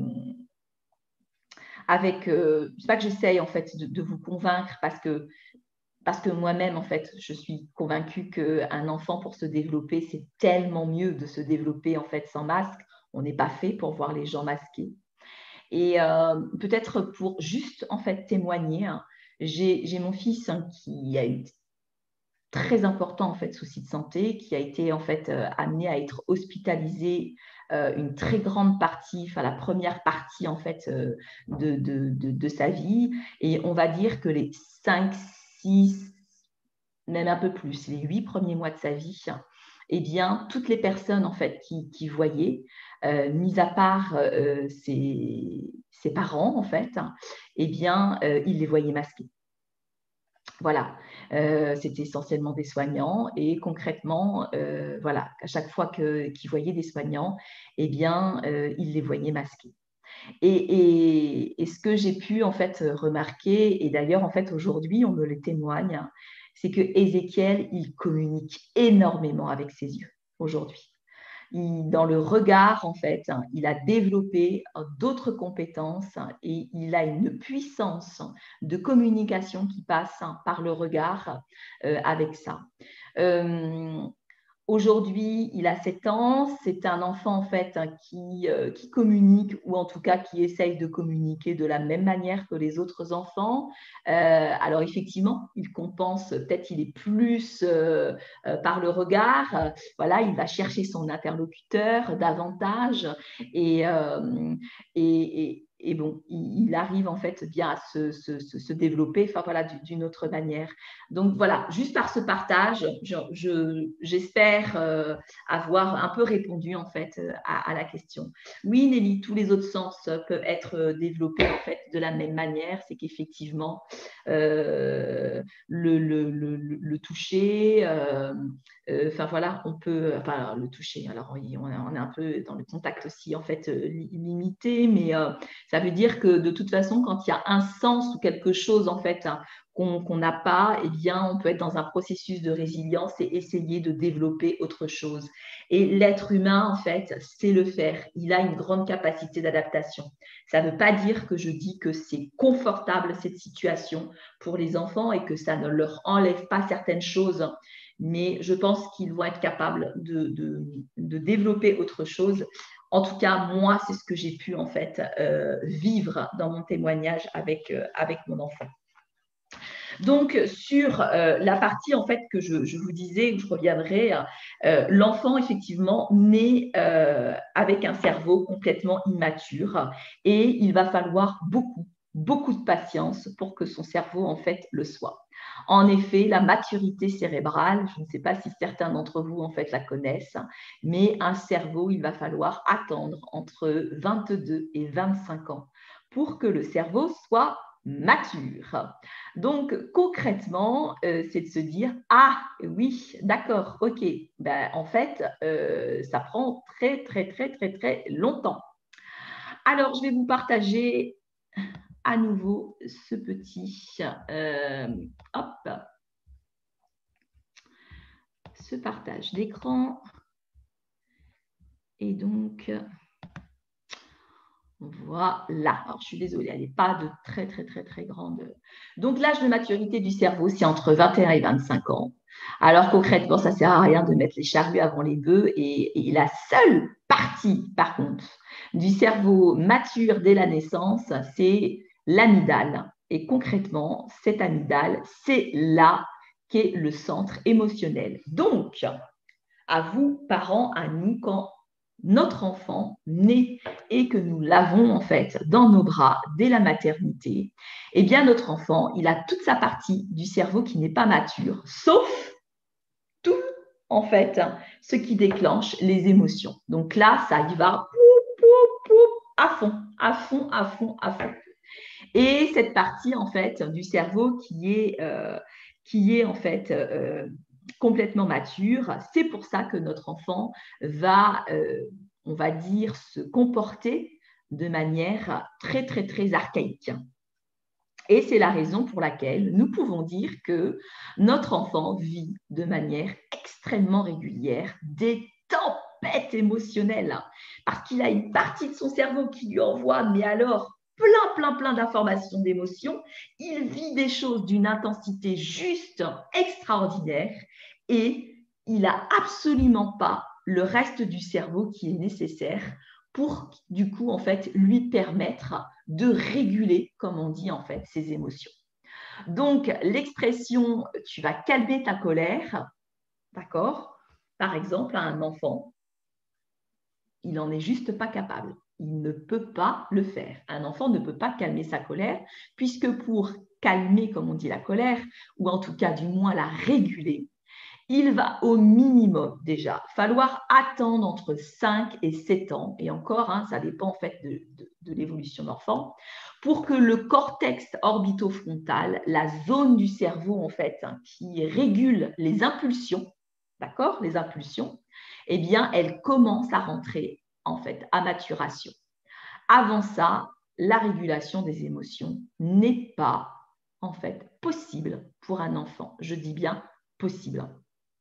c'est pas que j'essaye en fait de vous convaincre parce que moi-même, en fait, je suis convaincue qu'un enfant, pour se développer, c'est tellement mieux de se développer, en fait, sans masque. On n'est pas fait pour voir les gens masqués. Et peut-être pour juste, en fait, témoigner, j'ai mon fils qui a eu très important, en fait, souci de santé, qui a été, en fait, amené à être hospitalisé une très grande partie, la première partie, en fait, de sa vie. Et on va dire que les 5, 6, même un peu plus, les 8 premiers mois de sa vie, toutes les personnes en fait qui voyaient, mis à part ses parents en fait, ils les voyaient masqués. Voilà, c'était essentiellement des soignants et concrètement, à chaque fois qu'ils voyaient des soignants, ils les voyaient masqués. Et ce que j'ai pu en fait remarquer, et d'ailleurs en fait aujourd'hui on me le témoigne, c'est que Ézéchiel, il communique énormément avec ses yeux aujourd'hui. dans le regard, en fait, il a développé d'autres compétences et il a une puissance de communication qui passe par le regard avec ça. Aujourd'hui, il a 7 ans. C'est un enfant en fait qui communique ou en tout cas qui essaye de communiquer de la même manière que les autres enfants. Alors effectivement, il compense, peut-être il est plus par le regard. Voilà, il va chercher son interlocuteur davantage et bon, il arrive en fait bien à se développer, enfin voilà, d'une autre manière. Donc voilà, juste par ce partage, j'espère avoir un peu répondu en fait à la question. Oui, Nelly, tous les autres sens peuvent être développés en fait de la même manière. C'est qu'effectivement, le toucher, enfin voilà, on peut, enfin le toucher. Alors on est un peu dans le contact aussi en fait limité, mais ça veut dire que de toute façon, quand il y a un sens ou quelque chose en fait qu'on n'a pas, eh bien, on peut être dans un processus de résilience et essayer de développer autre chose. Et l'être humain, en fait, sait le faire. Il a une grande capacité d'adaptation. Ça ne veut pas dire que je dis que c'est confortable cette situation pour les enfants et que ça ne leur enlève pas certaines choses, mais je pense qu'ils vont être capables de développer autre chose. En tout cas, moi, c'est ce que j'ai pu en fait vivre dans mon témoignage avec mon enfant. Donc, sur la partie en fait que je vous disais, où je reviendrai, l'enfant effectivement naît avec un cerveau complètement immature et il va falloir beaucoup de patience pour que son cerveau en fait le soit. En effet, la maturité cérébrale, je ne sais pas si certains d'entre vous en fait la connaissent, mais un cerveau, il va falloir attendre entre 22 et 25 ans pour que le cerveau soit mature. Donc, concrètement, c'est de se dire « Ah, oui, d'accord, ok, ben, en fait, ça prend très longtemps. » Alors, je vais vous partager à nouveau ce petit ce partage d'écran. Et donc, voilà. Alors, je suis désolée, elle n'est pas de très grande. Donc, l'âge de maturité du cerveau, c'est entre 21 et 25 ans. Alors, concrètement, ça ne sert à rien de mettre les charrues avant les bœufs. Et la seule partie, par contre, du cerveau mature dès la naissance, c'est l'amygdale. Et concrètement, cette amygdale, c'est là qu'est le centre émotionnel. Donc, à vous, parents, à nous, quand notre enfant naît et que nous l'avons en fait dans nos bras dès la maternité, eh bien notre enfant, il a toute sa partie du cerveau qui n'est pas mature, sauf tout en fait ce qui déclenche les émotions. Donc là, ça y va à fond. Et cette partie en fait du cerveau qui est en fait complètement mature, c'est pour ça que notre enfant va, on va dire, se comporter de manière très archaïque. Et c'est la raison pour laquelle nous pouvons dire que notre enfant vit de manière extrêmement régulière des tempêtes émotionnelles, parce qu'il a une partie de son cerveau qui lui envoie, mais alors, plein d'informations, d'émotions. Il vit des choses d'une intensité juste extraordinaire et il n'a absolument pas le reste du cerveau qui est nécessaire pour, du coup, en fait, lui permettre de réguler, comme on dit, en fait, ses émotions. Donc, l'expression « tu vas calmer ta colère », d'accord ? Par exemple, à un enfant, il n'en est juste pas capable. Il ne peut pas le faire. Un enfant ne peut pas calmer sa colère, puisque pour calmer, comme on dit, la colère, ou en tout cas, du moins, la réguler, il va au minimum déjà falloir attendre entre 5 et 7 ans, et encore, hein, ça dépend en fait de l'évolution de l'enfant, pour que le cortex orbitofrontal, la zone du cerveau en fait qui régule les impulsions, d'accord, les impulsions, eh bien, elle commence à rentrer en fait à maturation. Avant ça, la régulation des émotions n'est pas en fait possible pour un enfant. Je dis bien possible.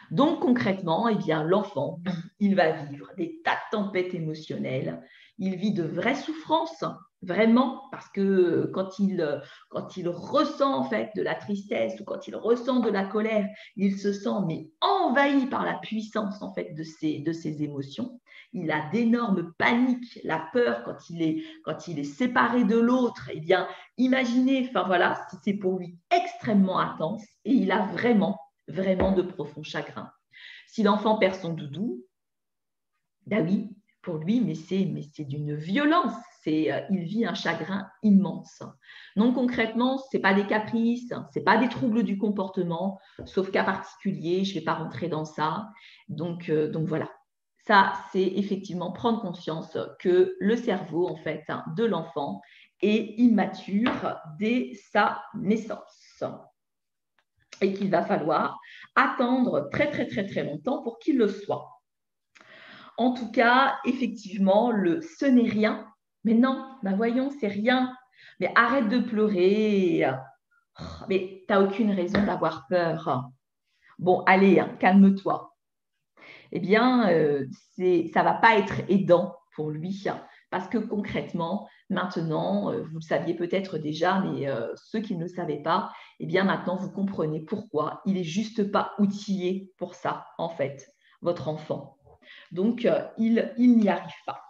Donc, concrètement, eh bien, l'enfant, il va vivre des tas de tempêtes émotionnelles. Il vit de vraies souffrances, vraiment, parce que quand il ressent en fait de la tristesse ou quand il ressent de la colère, il se sent mais envahi par la puissance en fait de ses émotions. Il a d'énormes paniques, la peur quand il est séparé de l'autre. Eh bien, imaginez, enfin voilà, c'est pour lui extrêmement intense et il a vraiment de profonds chagrins. Si l'enfant perd son doudou, ben oui, pour lui, mais c'est d'une violence. Il vit un chagrin immense. Donc concrètement, ce n'est pas des caprices, ce n'est pas des troubles du comportement, sauf cas particulier, je ne vais pas rentrer dans ça. Donc voilà. Ça, c'est effectivement prendre conscience que le cerveau en fait, de l'enfant est immature dès sa naissance et qu'il va falloir attendre très, très, très, très longtemps pour qu'il le soit. En tout cas, effectivement, ce n'est rien. Mais non, ben voyons, c'est rien. Mais arrête de pleurer. Mais tu n'as aucune raison d'avoir peur. Bon, allez, calme-toi. Eh bien, ça ne va pas être aidant pour lui parce que concrètement, maintenant, vous le saviez peut-être déjà, mais ceux qui ne le savaient pas, eh bien maintenant, vous comprenez pourquoi il n'est juste pas outillé pour ça, en fait, votre enfant. Donc, il n'y arrive pas.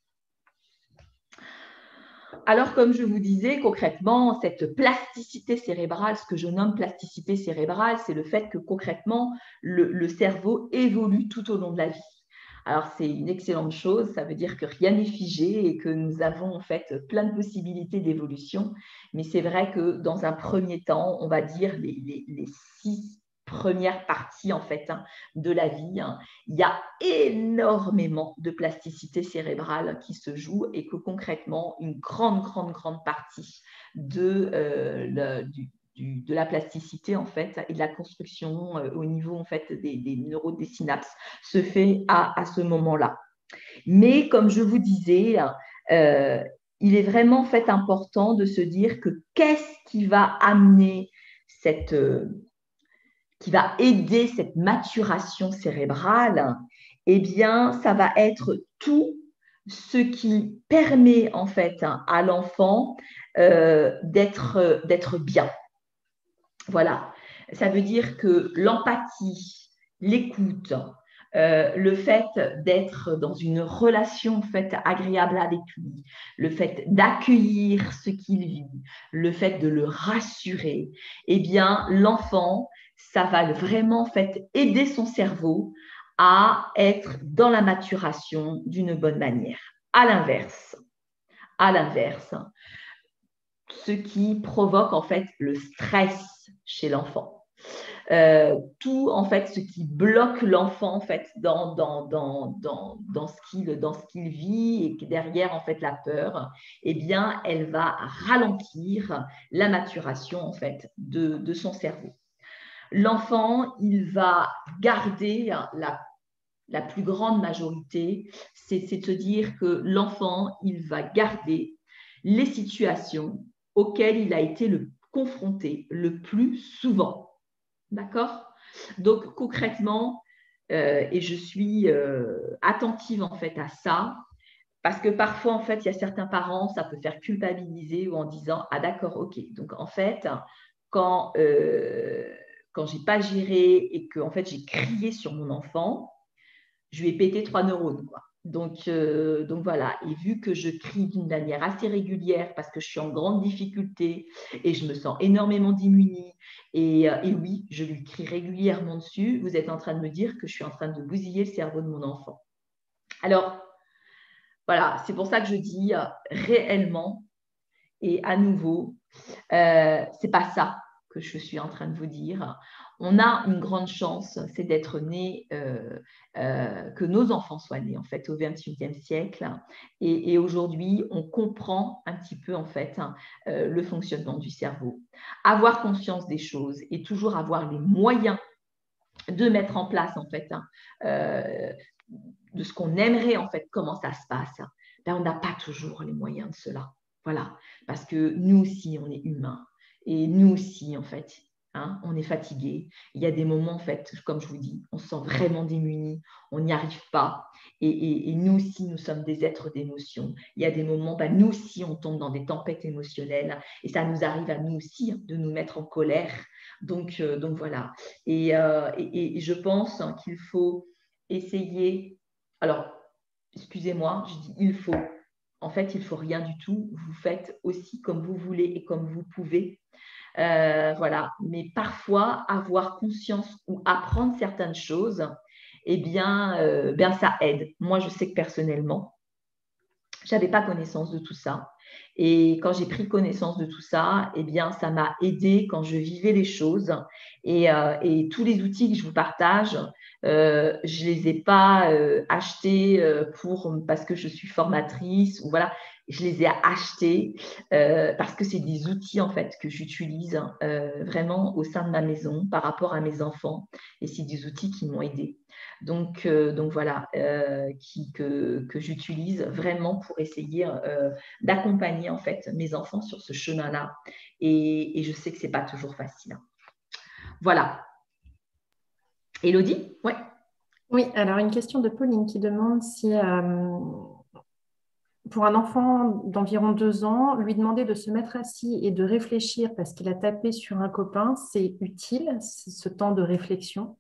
Alors, comme je vous disais, concrètement, cette plasticité cérébrale, ce que je nomme plasticité cérébrale, c'est le fait que concrètement, le cerveau évolue tout au long de la vie. Alors, c'est une excellente chose, ça veut dire que rien n'est figé et que nous avons en fait plein de possibilités d'évolution. Mais c'est vrai que dans un premier temps, on va dire les 6 premières parties en fait de la vie, il y a énormément de plasticité cérébrale qui se joue et que concrètement, une grande partie de la plasticité en fait et de la construction au niveau en fait des neurones, des synapses se fait à ce moment-là. Mais comme je vous disais, il est vraiment en fait important de se dire que qu'est-ce qui va amener qui va aider cette maturation cérébrale, eh bien, ça va être tout ce qui permet en fait à l'enfant d'être bien. Voilà, ça veut dire que l'empathie, l'écoute, le fait d'être dans une relation en fait, agréable avec lui, le fait d'accueillir ce qu'il vit, le fait de le rassurer, eh bien, l'enfant, ça va vraiment en fait, aider son cerveau à être dans la maturation d'une bonne manière. À l'inverse, ce qui provoque en fait le stress chez l'enfant. Tout en fait ce qui bloque l'enfant en fait dans ce qu'il vit et que derrière en fait la peur, eh bien elle va ralentir la maturation en fait de son cerveau. L'enfant, il va garder la plus grande majorité, c'est de se dire que l'enfant, il va garder les situations auxquelles il a été confronté le plus souvent. D'accord? Donc, concrètement, et je suis attentive en fait à ça, parce que parfois, en fait, il y a certains parents, ça peut faire culpabiliser ou en disant « Ah d'accord, ok. » Donc, en fait, quand je n'ai pas géré et que en fait, j'ai crié sur mon enfant, je lui ai pété 3 neurones, quoi. Donc voilà, et vu que je crie d'une manière assez régulière parce que je suis en grande difficulté et je me sens énormément démunie et oui, je lui crie régulièrement dessus, vous êtes en train de me dire que je suis en train de bousiller le cerveau de mon enfant. Alors, voilà, c'est pour ça que je dis réellement et à nouveau, c'est pas ça que je suis en train de vous dire. On a une grande chance, c'est d'être né, que nos enfants soient nés en fait au XXIe siècle. Et aujourd'hui, on comprend un petit peu en fait le fonctionnement du cerveau. Avoir conscience des choses et toujours avoir les moyens de mettre en place en fait de ce qu'on aimerait en fait, comment ça se passe. Ben, on n'a pas toujours les moyens de cela. Voilà, parce que nous aussi, on est humains. Et nous aussi, en fait, Hein, on est fatigué. Il y a des moments, en fait, comme je vous dis, on se sent vraiment démuni, on n'y arrive pas. Et nous aussi, nous sommes des êtres d'émotion. Il y a des moments, nous aussi, on tombe dans des tempêtes émotionnelles et ça nous arrive à nous aussi de nous mettre en colère. Donc voilà. Et je pense qu'il faut essayer. Alors, excusez-moi, je dis il faut. En fait, il ne faut rien du tout. Vous faites aussi comme vous voulez et comme vous pouvez. Voilà. Mais parfois, avoir conscience ou apprendre certaines choses, bien, ça aide. Moi, je sais que personnellement, je n'avais pas connaissance de tout ça. Et quand j'ai pris connaissance de tout ça, bien, ça m'a aidé quand je vivais les choses. Et tous les outils que je vous partage, je ne les ai pas achetés parce que je suis formatrice. Ou voilà, je les ai achetés parce que c'est des outils en fait que j'utilise vraiment au sein de ma maison par rapport à mes enfants. Et c'est des outils qui m'ont aidée. Donc voilà, que j'utilise vraiment pour essayer d'accompagner en fait mes enfants sur ce chemin-là. Et je sais que ce n'est pas toujours facile. Voilà. Élodie? Ouais. Oui, alors une question de Pauline qui demande si pour un enfant d'environ 2 ans, lui demander de se mettre assis et de réfléchir parce qu'il a tapé sur un copain, c'est utile, ce temps de réflexion.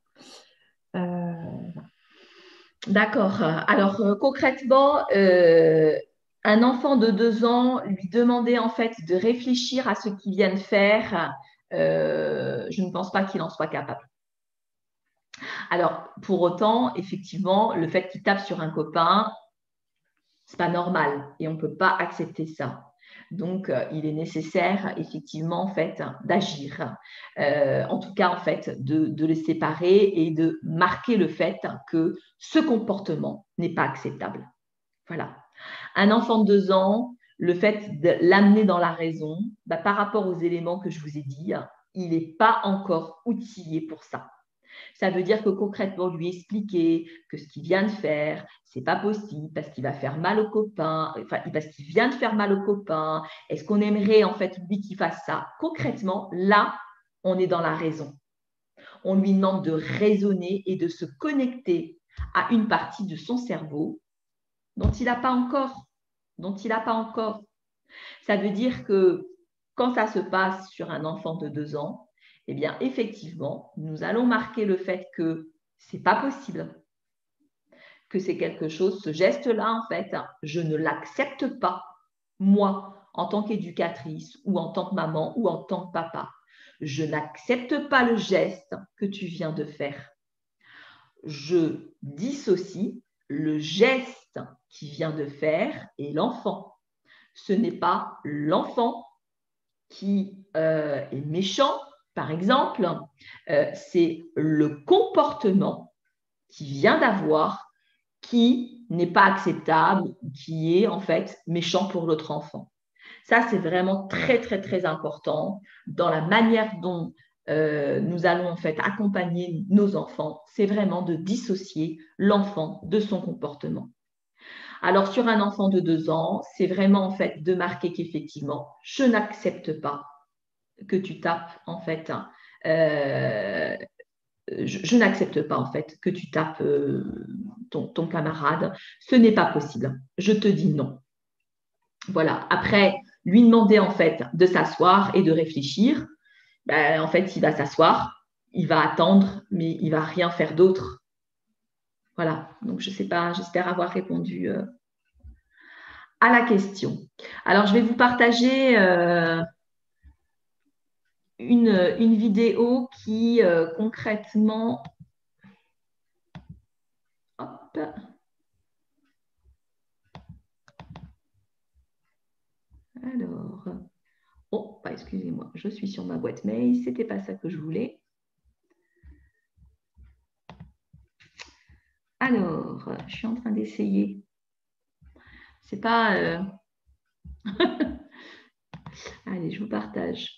D'accord. Alors concrètement, un enfant de 2 ans, lui demander en fait de réfléchir à ce qu'il vient de faire, je ne pense pas qu'il en soit capable. Alors pour autant, effectivement, le fait qu'il tape sur un copain, c'est pas normal et on ne peut pas accepter ça. Donc, il est nécessaire, effectivement, en fait, d'agir. En tout cas, en fait, de les séparer et de marquer le fait que ce comportement n'est pas acceptable. Voilà. Un enfant de 2 ans, le fait de l'amener dans la raison, par rapport aux éléments que je vous ai dit, il n'est pas encore outillé pour ça. Ça veut dire que concrètement, lui expliquer que ce qu'il vient de faire, c'est pas possible parce qu'il va faire mal au copain, parce qu'il vient de faire mal au copain. Est-ce qu'on aimerait en fait lui qu'il fasse ça? Concrètement, là, on est dans la raison. On lui demande de raisonner et de se connecter à une partie de son cerveau dont il n'a pas encore. Ça veut dire que quand ça se passe sur un enfant de 2 ans, bien, effectivement, nous allons marquer le fait que ce n'est pas possible, que c'est quelque chose, ce geste-là, en fait, je ne l'accepte pas, moi, en tant qu'éducatrice ou en tant que maman ou en tant que papa. Je n'accepte pas le geste que tu viens de faire. Je dissocie le geste qu'il vient de faire et l'enfant. Ce n'est pas l'enfant qui est méchant, par exemple, c'est le comportement qu'il vient d'avoir qui n'est pas acceptable, qui est en fait méchant pour l'autre enfant. Ça, c'est vraiment très, très, très important dans la manière dont nous allons en fait accompagner nos enfants. C'est vraiment de dissocier l'enfant de son comportement. Alors, sur un enfant de 2 ans, c'est vraiment en fait de marquer qu'effectivement, je n'accepte pas que tu tapes en fait. Je n'accepte pas en fait que tu tapes ton camarade. Ce n'est pas possible. Je te dis non. Voilà. Après, lui demander en fait de s'asseoir et de réfléchir. En fait, il va s'asseoir, il va attendre, mais il va rien faire d'autre. Voilà. Donc, je ne sais pas, j'espère avoir répondu à la question. Alors, je vais vous partager une vidéo qui concrètement... Hop. Alors... Oh, excusez-moi, je suis sur ma boîte mail, ce n'était pas ça que je voulais. Alors, je suis en train d'essayer. C'est pas... Allez, je vous partage.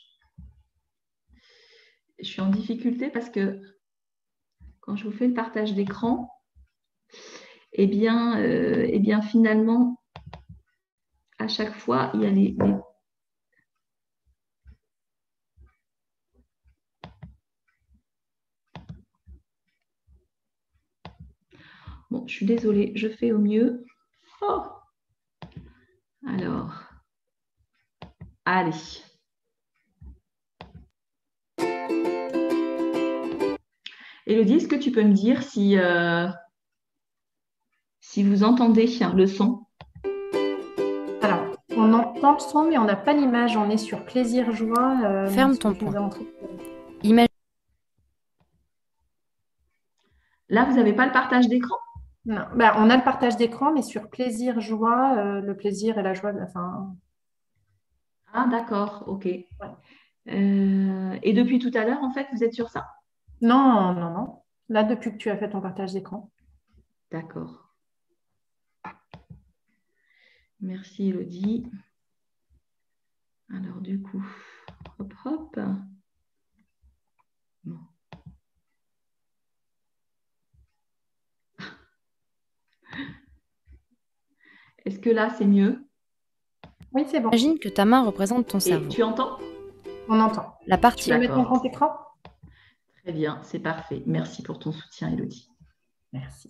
Je suis en difficulté parce que quand je vous fais le partage d'écran, bien, finalement, à chaque fois, il y a les... Bon, je suis désolée, je fais au mieux. Oh. Alors, allez. Élodie, est-ce que tu peux me dire si vous entendez le son? Alors, on entend le son, mais on n'a pas l'image. On est sur plaisir, joie. Ferme ce que ton tu nous poing. as montré. Imagine Là, vous n'avez pas le partage d'écran? Non. Bah, on a le partage d'écran, mais sur plaisir, joie, le plaisir et la joie. Enfin, Ah, d'accord, ok. ouais. Et depuis tout à l'heure, en fait, vous êtes sur ça? Non, non, non. Là, depuis que tu as fait ton partage d'écran. D'accord. Merci, Élodie. Alors, du coup, hop, hop. Bon. Est-ce que là, c'est mieux? Oui, c'est bon. que ta main représente ton Et cerveau. tu entends? On entend. La Tu partie veux mettre ton D'accord. grand écran? Très bien, c'est parfait. Merci pour ton soutien, Élodie. Merci.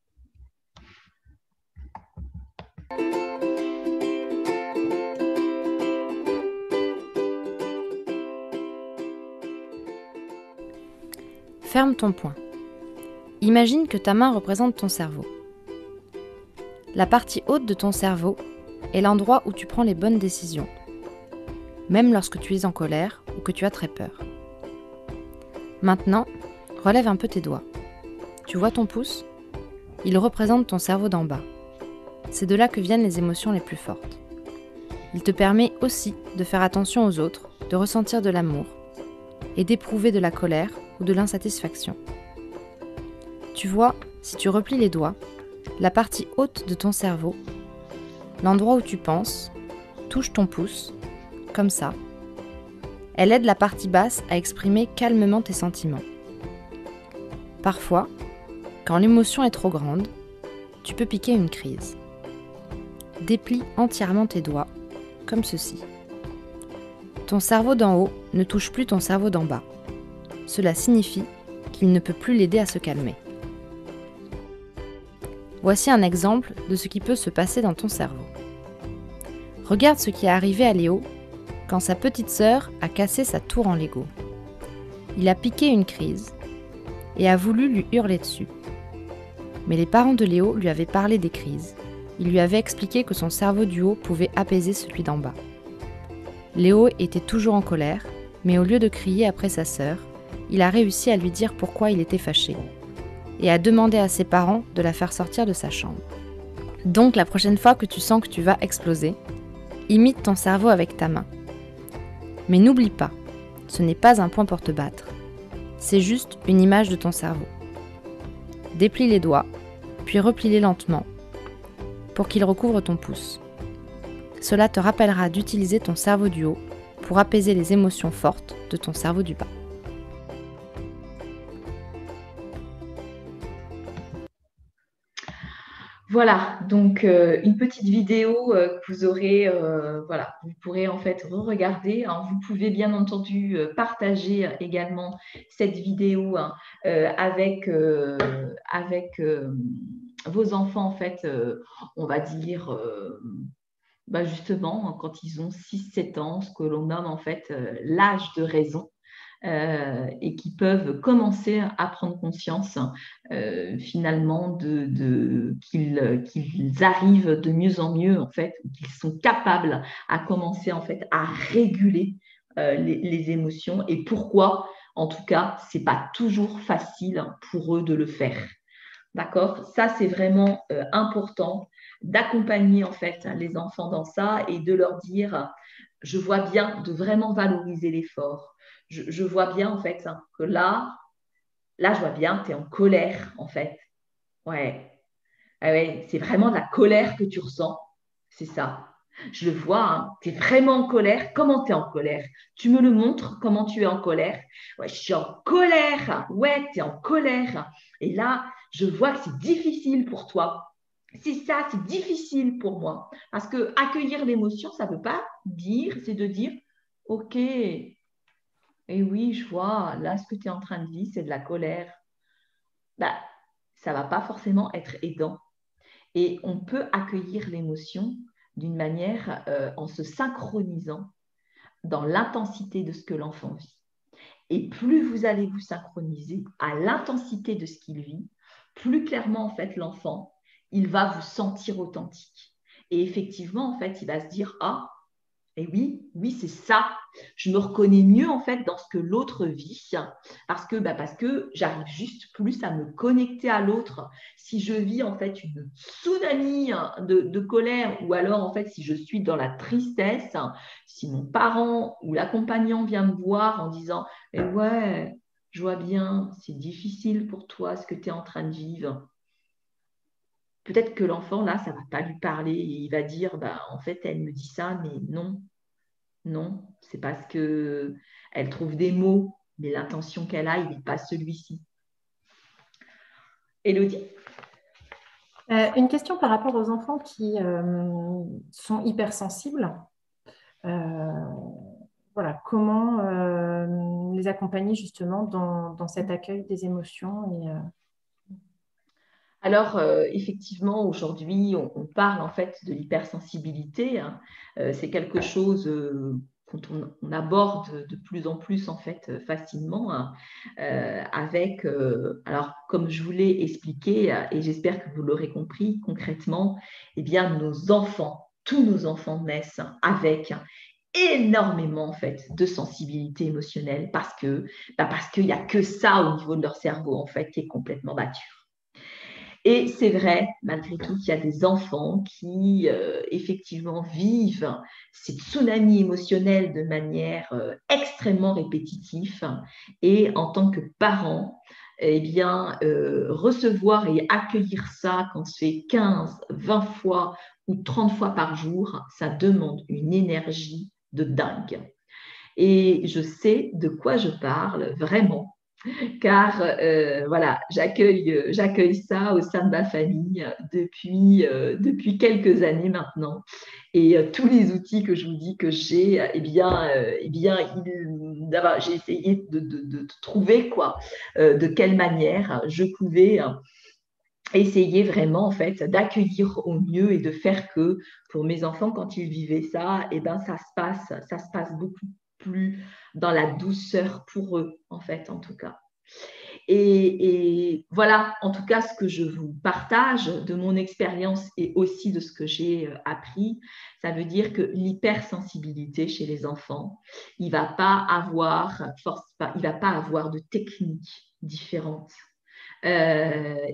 Ferme ton poing. Imagine que ta main représente ton cerveau. La partie haute de ton cerveau est l'endroit où tu prends les bonnes décisions, même lorsque tu es en colère ou que tu as très peur. Maintenant, relève un peu tes doigts. Tu vois ton pouce? Il représente ton cerveau d'en bas. C'est de là que viennent les émotions les plus fortes. Il te permet aussi de faire attention aux autres, de ressentir de l'amour et d'éprouver de la colère ou de l'insatisfaction. Tu vois, si tu replies les doigts, la partie haute de ton cerveau, l'endroit où tu penses, touche ton pouce, comme ça. Elle aide la partie basse à exprimer calmement tes sentiments. Parfois, quand l'émotion est trop grande, tu peux piquer une crise. Déplie entièrement tes doigts, comme ceci. Ton cerveau d'en haut ne touche plus ton cerveau d'en bas. Cela signifie qu'il ne peut plus l'aider à se calmer. Voici un exemple de ce qui peut se passer dans ton cerveau. Regarde ce qui est arrivé à Léo quand sa petite sœur a cassé sa tour en Lego. Il a piqué une crise et a voulu lui hurler dessus. Mais les parents de Léo lui avaient parlé des crises. Ils lui avaient expliqué que son cerveau du haut pouvait apaiser celui d'en bas. Léo était toujours en colère, mais au lieu de crier après sa sœur, il a réussi à lui dire pourquoi il était fâché et a demandé à ses parents de la faire sortir de sa chambre. Donc la prochaine fois que tu sens que tu vas exploser, imite ton cerveau avec ta main. Mais n'oublie pas, ce n'est pas un point pour te battre. C'est juste une image de ton cerveau. Déplie les doigts, puis replie-les lentement pour qu'il recouvre ton pouce. Cela te rappellera d'utiliser ton cerveau du haut pour apaiser les émotions fortes de ton cerveau du bas. Voilà, donc une petite vidéo que vous aurez, voilà, vous pourrez en fait re-regarder. Alors, vous pouvez bien entendu partager également cette vidéo hein, avec vos enfants, en fait, on va dire, justement, quand ils ont 6-7 ans, ce que l'on nomme en fait l'âge de raison. Et qui peuvent commencer à prendre conscience finalement qu'ils arrivent de mieux en mieux en fait, qu'ils sont capables à commencer en fait à réguler les émotions et pourquoi en tout cas c'est pas toujours facile pour eux de le faire. D'accord? Ça c'est vraiment important d'accompagner en fait les enfants dans ça et de leur dire je vois bien de vraiment valoriser l'effort. Je vois bien en fait hein, que là, je vois bien, tu es en colère en fait. Ouais. Ah ouais, c'est vraiment de la colère que tu ressens. C'est ça. Je le vois, hein, tu es vraiment en colère. Comment tu es en colère? Tu me le montres, comment tu es en colère? Ouais, je suis en colère. Ouais, tu es en colère. Et là, je vois que c'est difficile pour toi. C'est ça, c'est difficile pour moi. Parce que accueillir l'émotion, ça ne veut pas dire, c'est de dire, OK, et oui, je vois, là, ce que tu es en train de vivre, c'est de la colère. Bah, ça ne va pas forcément être aidant. Et on peut accueillir l'émotion d'une manière en se synchronisant dans l'intensité de ce que l'enfant vit. Et plus vous allez vous synchroniser à l'intensité de ce qu'il vit, plus clairement, en fait, l'enfant, il va vous sentir authentique. Et effectivement, en fait, il va se dire, ah, et oui, c'est ça. Je me reconnais mieux en fait dans ce que l'autre vit parce que j'arrive juste plus à me connecter à l'autre. Si je vis en fait une tsunami de colère ou alors en fait si je suis dans la tristesse, si mon parent ou l'accompagnant vient me voir en disant « ouais, je vois bien, c'est difficile pour toi ce que tu es en train de vivre », peut-être que l'enfant, là, ça ne va pas lui parler et il va dire, en fait, elle me dit ça, mais non, c'est parce qu'elle trouve des mots, mais l'intention qu'elle a, il n'est pas celui-ci. Élodie ? Une question par rapport aux enfants qui sont hypersensibles. Voilà, comment les accompagner justement dans cet accueil des émotions Alors, effectivement, aujourd'hui, on parle en fait de l'hypersensibilité. Hein. C'est quelque chose quand on aborde de plus en plus en fait facilement hein, avec, alors comme je vous l'ai expliqué et j'espère que vous l'aurez compris concrètement, eh bien nos enfants, tous nos enfants naissent avec énormément en fait de sensibilité émotionnelle parce qu'il n'y a que ça au niveau de leur cerveau en fait qui est complètement mature. Et c'est vrai, malgré tout, qu'il y a des enfants qui, effectivement, vivent ces tsunamis émotionnels de manière extrêmement répétitive. Et en tant que parent, eh bien, recevoir et accueillir ça quand c'est 15, 20 fois ou 30 fois par jour, ça demande une énergie de dingue. Et je sais de quoi je parle vraiment car voilà, j'accueille ça au sein de ma famille depuis quelques années maintenant. Et tous les outils que je vous dis que j'ai, j'ai essayé de trouver de quelle manière je pouvais essayer vraiment en fait d'accueillir au mieux et de faire que pour mes enfants, quand ils vivaient ça, ça se passe beaucoup plus dans la douceur pour eux, en fait, en tout cas. Et voilà, en tout cas, ce que je vous partage de mon expérience et aussi de ce que j'ai appris, ça veut dire que l'hypersensibilité chez les enfants, il ne va pas avoir de techniques différentes. Ça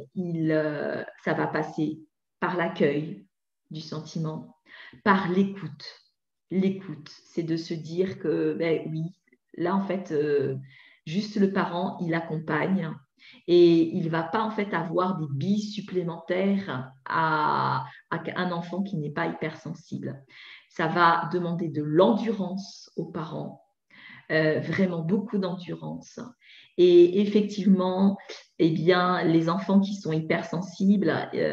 va passer par l'accueil du sentiment, par l'écoute. L'écoute, c'est de se dire que, oui, là, en fait, juste le parent, il accompagne et il ne va pas, en fait, avoir des billes supplémentaires à un enfant qui n'est pas hypersensible. Ça va demander de l'endurance aux parents, vraiment beaucoup d'endurance. Et effectivement, eh bien, les enfants qui sont hypersensibles,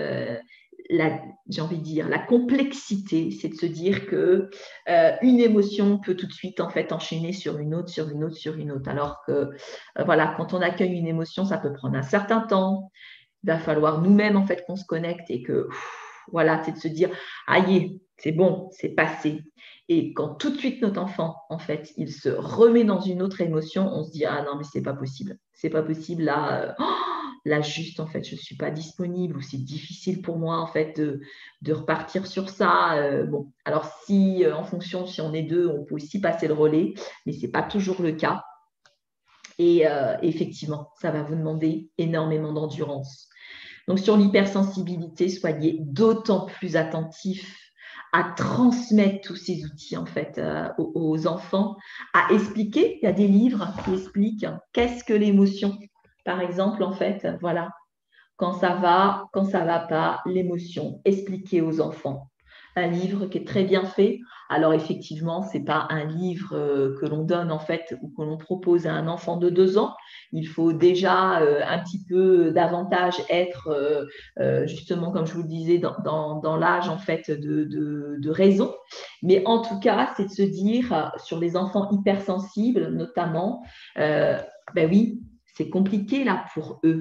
j'ai envie de dire, la complexité, c'est de se dire que une émotion peut tout de suite en fait enchaîner sur une autre, sur une autre, sur une autre. Alors que voilà, quand on accueille une émotion, ça peut prendre un certain temps. Il va falloir nous-mêmes en fait qu'on se connecte et que voilà, c'est de se dire aïe, c'est bon, c'est passé. Et quand tout de suite notre enfant, en fait, il se remet dans une autre émotion, on se dit ah non mais c'est pas possible là. Là, juste, en fait, je ne suis pas disponible ou c'est difficile pour moi, en fait, de repartir sur ça. Bon, alors si, en fonction, si on est deux, on peut aussi passer le relais, mais ce n'est pas toujours le cas. Et effectivement, ça va vous demander énormément d'endurance. Donc, sur l'hypersensibilité, soyez d'autant plus attentifs à transmettre tous ces outils, en fait, aux enfants, à expliquer. Il y a des livres qui expliquent qu'est-ce que l'émotion. Par exemple, en fait, voilà, quand ça va pas, l'émotion, expliquer aux enfants. Un livre qui est très bien fait. Alors, effectivement, ce n'est pas un livre que l'on donne, en fait, ou que l'on propose à un enfant de 2 ans. Il faut déjà un petit peu davantage être, justement, comme je vous le disais, dans l'âge, en fait, de raison. Mais en tout cas, c'est de se dire, sur les enfants hypersensibles, notamment, oui, c'est compliqué là pour eux.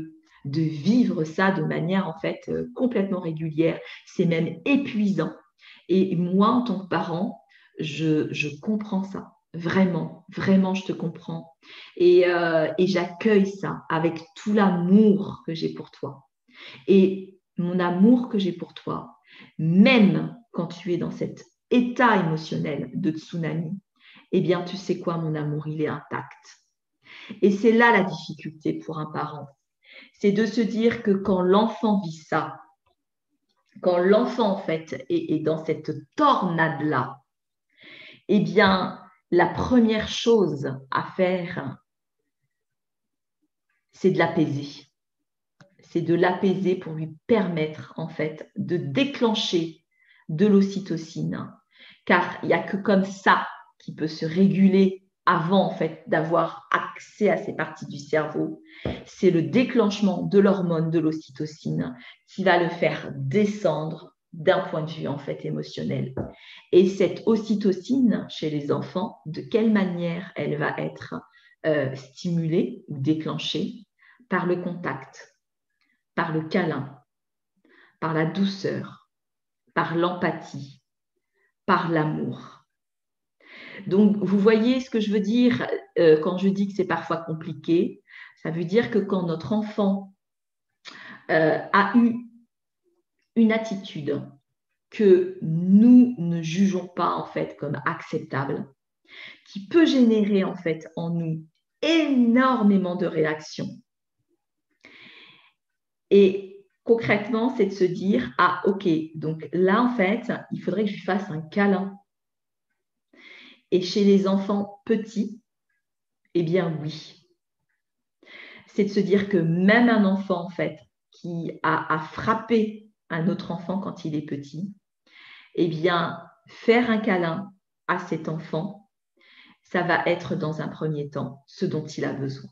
de vivre ça de manière en fait complètement régulière. C'est même épuisant. Et moi, en tant que parent, je comprends ça. Vraiment, vraiment, je te comprends. Et j'accueille ça avec tout l'amour que j'ai pour toi. Et mon amour que j'ai pour toi, même quand tu es dans cet état émotionnel de tsunami, eh bien, tu sais quoi, mon amour, il est intact. Et c'est là la difficulté pour un parent. C'est de se dire que quand l'enfant vit ça, quand l'enfant, en fait, est dans cette tornade-là, eh bien, la première chose à faire, c'est de l'apaiser. C'est de l'apaiser pour lui permettre, en fait, de déclencher de l'ocytocine. Car il n'y a que comme ça qu'il peut se réguler avant, en fait, d'avoir accès à ces parties du cerveau. C'est le déclenchement de l'hormone de l'ocytocine qui va le faire descendre d'un point de vue, en fait, émotionnel. Et cette ocytocine, chez les enfants, de quelle manière elle va être stimulée ou déclenchée? Par le contact, par le câlin, par la douceur, par l'empathie, par l'amour. Donc, vous voyez ce que je veux dire quand je dis que c'est parfois compliqué. Ça veut dire que quand notre enfant a eu une attitude que nous ne jugeons pas en fait comme acceptable, qui peut générer en fait en nous énormément de réactions. Et concrètement, c'est de se dire, ah ok, donc là en fait, il faudrait que je lui fasse un câlin. Et chez les enfants petits, eh bien oui. C'est de se dire que même un enfant en fait qui a frappé un autre enfant quand il est petit, eh bien faire un câlin à cet enfant, ça va être dans un premier temps ce dont il a besoin.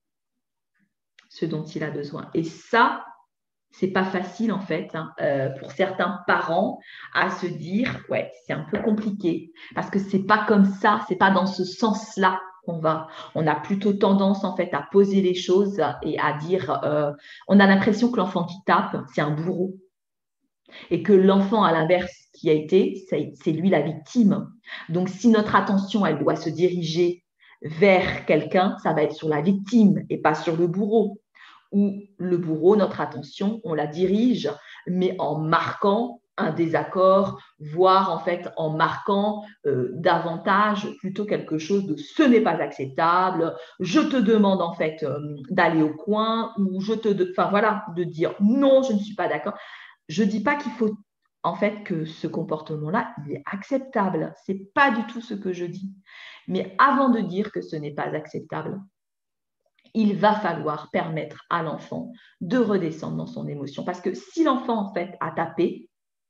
Ce dont il a besoin. Et ça, c'est pas facile en fait pour certains parents à se dire ouais, c'est un peu compliqué parce que c'est pas comme ça, c'est pas dans ce sens-là qu'on va. On a plutôt tendance en fait à poser les choses et à dire on a l'impression que l'enfant qui tape, c'est un bourreau et que l'enfant à l'inverse qui a été, c'est lui la victime. Donc si notre attention elle doit se diriger vers quelqu'un, ça va être sur la victime et pas sur le bourreau. Où le bourreau, notre attention, on la dirige, mais en marquant un désaccord, voire en fait en marquant davantage plutôt quelque chose de ce n'est pas acceptable, je te demande en fait d'aller au coin, ou enfin voilà, de dire non, je ne suis pas d'accord. Je ne dis pas qu'il faut en fait que ce comportement-là, il est acceptable. Ce n'est pas du tout ce que je dis. Mais avant de dire que ce n'est pas acceptable, il va falloir permettre à l'enfant de redescendre dans son émotion. Parce que si l'enfant, en fait, a tapé,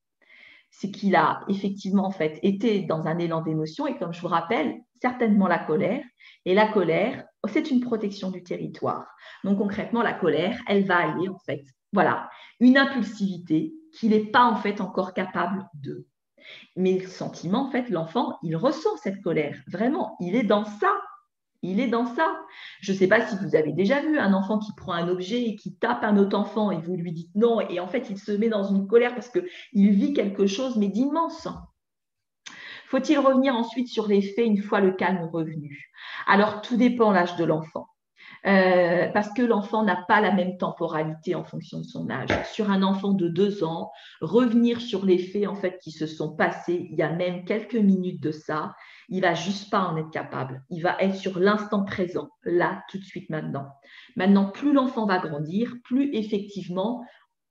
c'est qu'il a effectivement, en fait, été dans un élan d'émotion. Et comme je vous rappelle, certainement la colère. Et la colère, c'est une protection du territoire. Donc, concrètement, la colère, elle va aller, en fait, voilà, une impulsivité qu'il n'est pas, en fait, encore capable de. Mais le sentiment, en fait, l'enfant, il ressent cette colère. Vraiment, il est dans ça. Il est dans ça. Je ne sais pas si vous avez déjà vu un enfant qui prend un objet et qui tape un autre enfant et vous lui dites non et en fait il se met dans une colère parce qu'il vit quelque chose mais d'immense. Faut-il revenir ensuite sur les faits une fois le calme revenu? Alors tout dépend de l'âge de l'enfant. Parce que l'enfant n'a pas la même temporalité en fonction de son âge. Sur un enfant de 2 ans, revenir sur les faits en fait qui se sont passés il y a même quelques minutes de ça, il va juste pas en être capable. Il va être sur l'instant présent, là, tout de suite, maintenant. Maintenant, plus l'enfant va grandir, plus effectivement,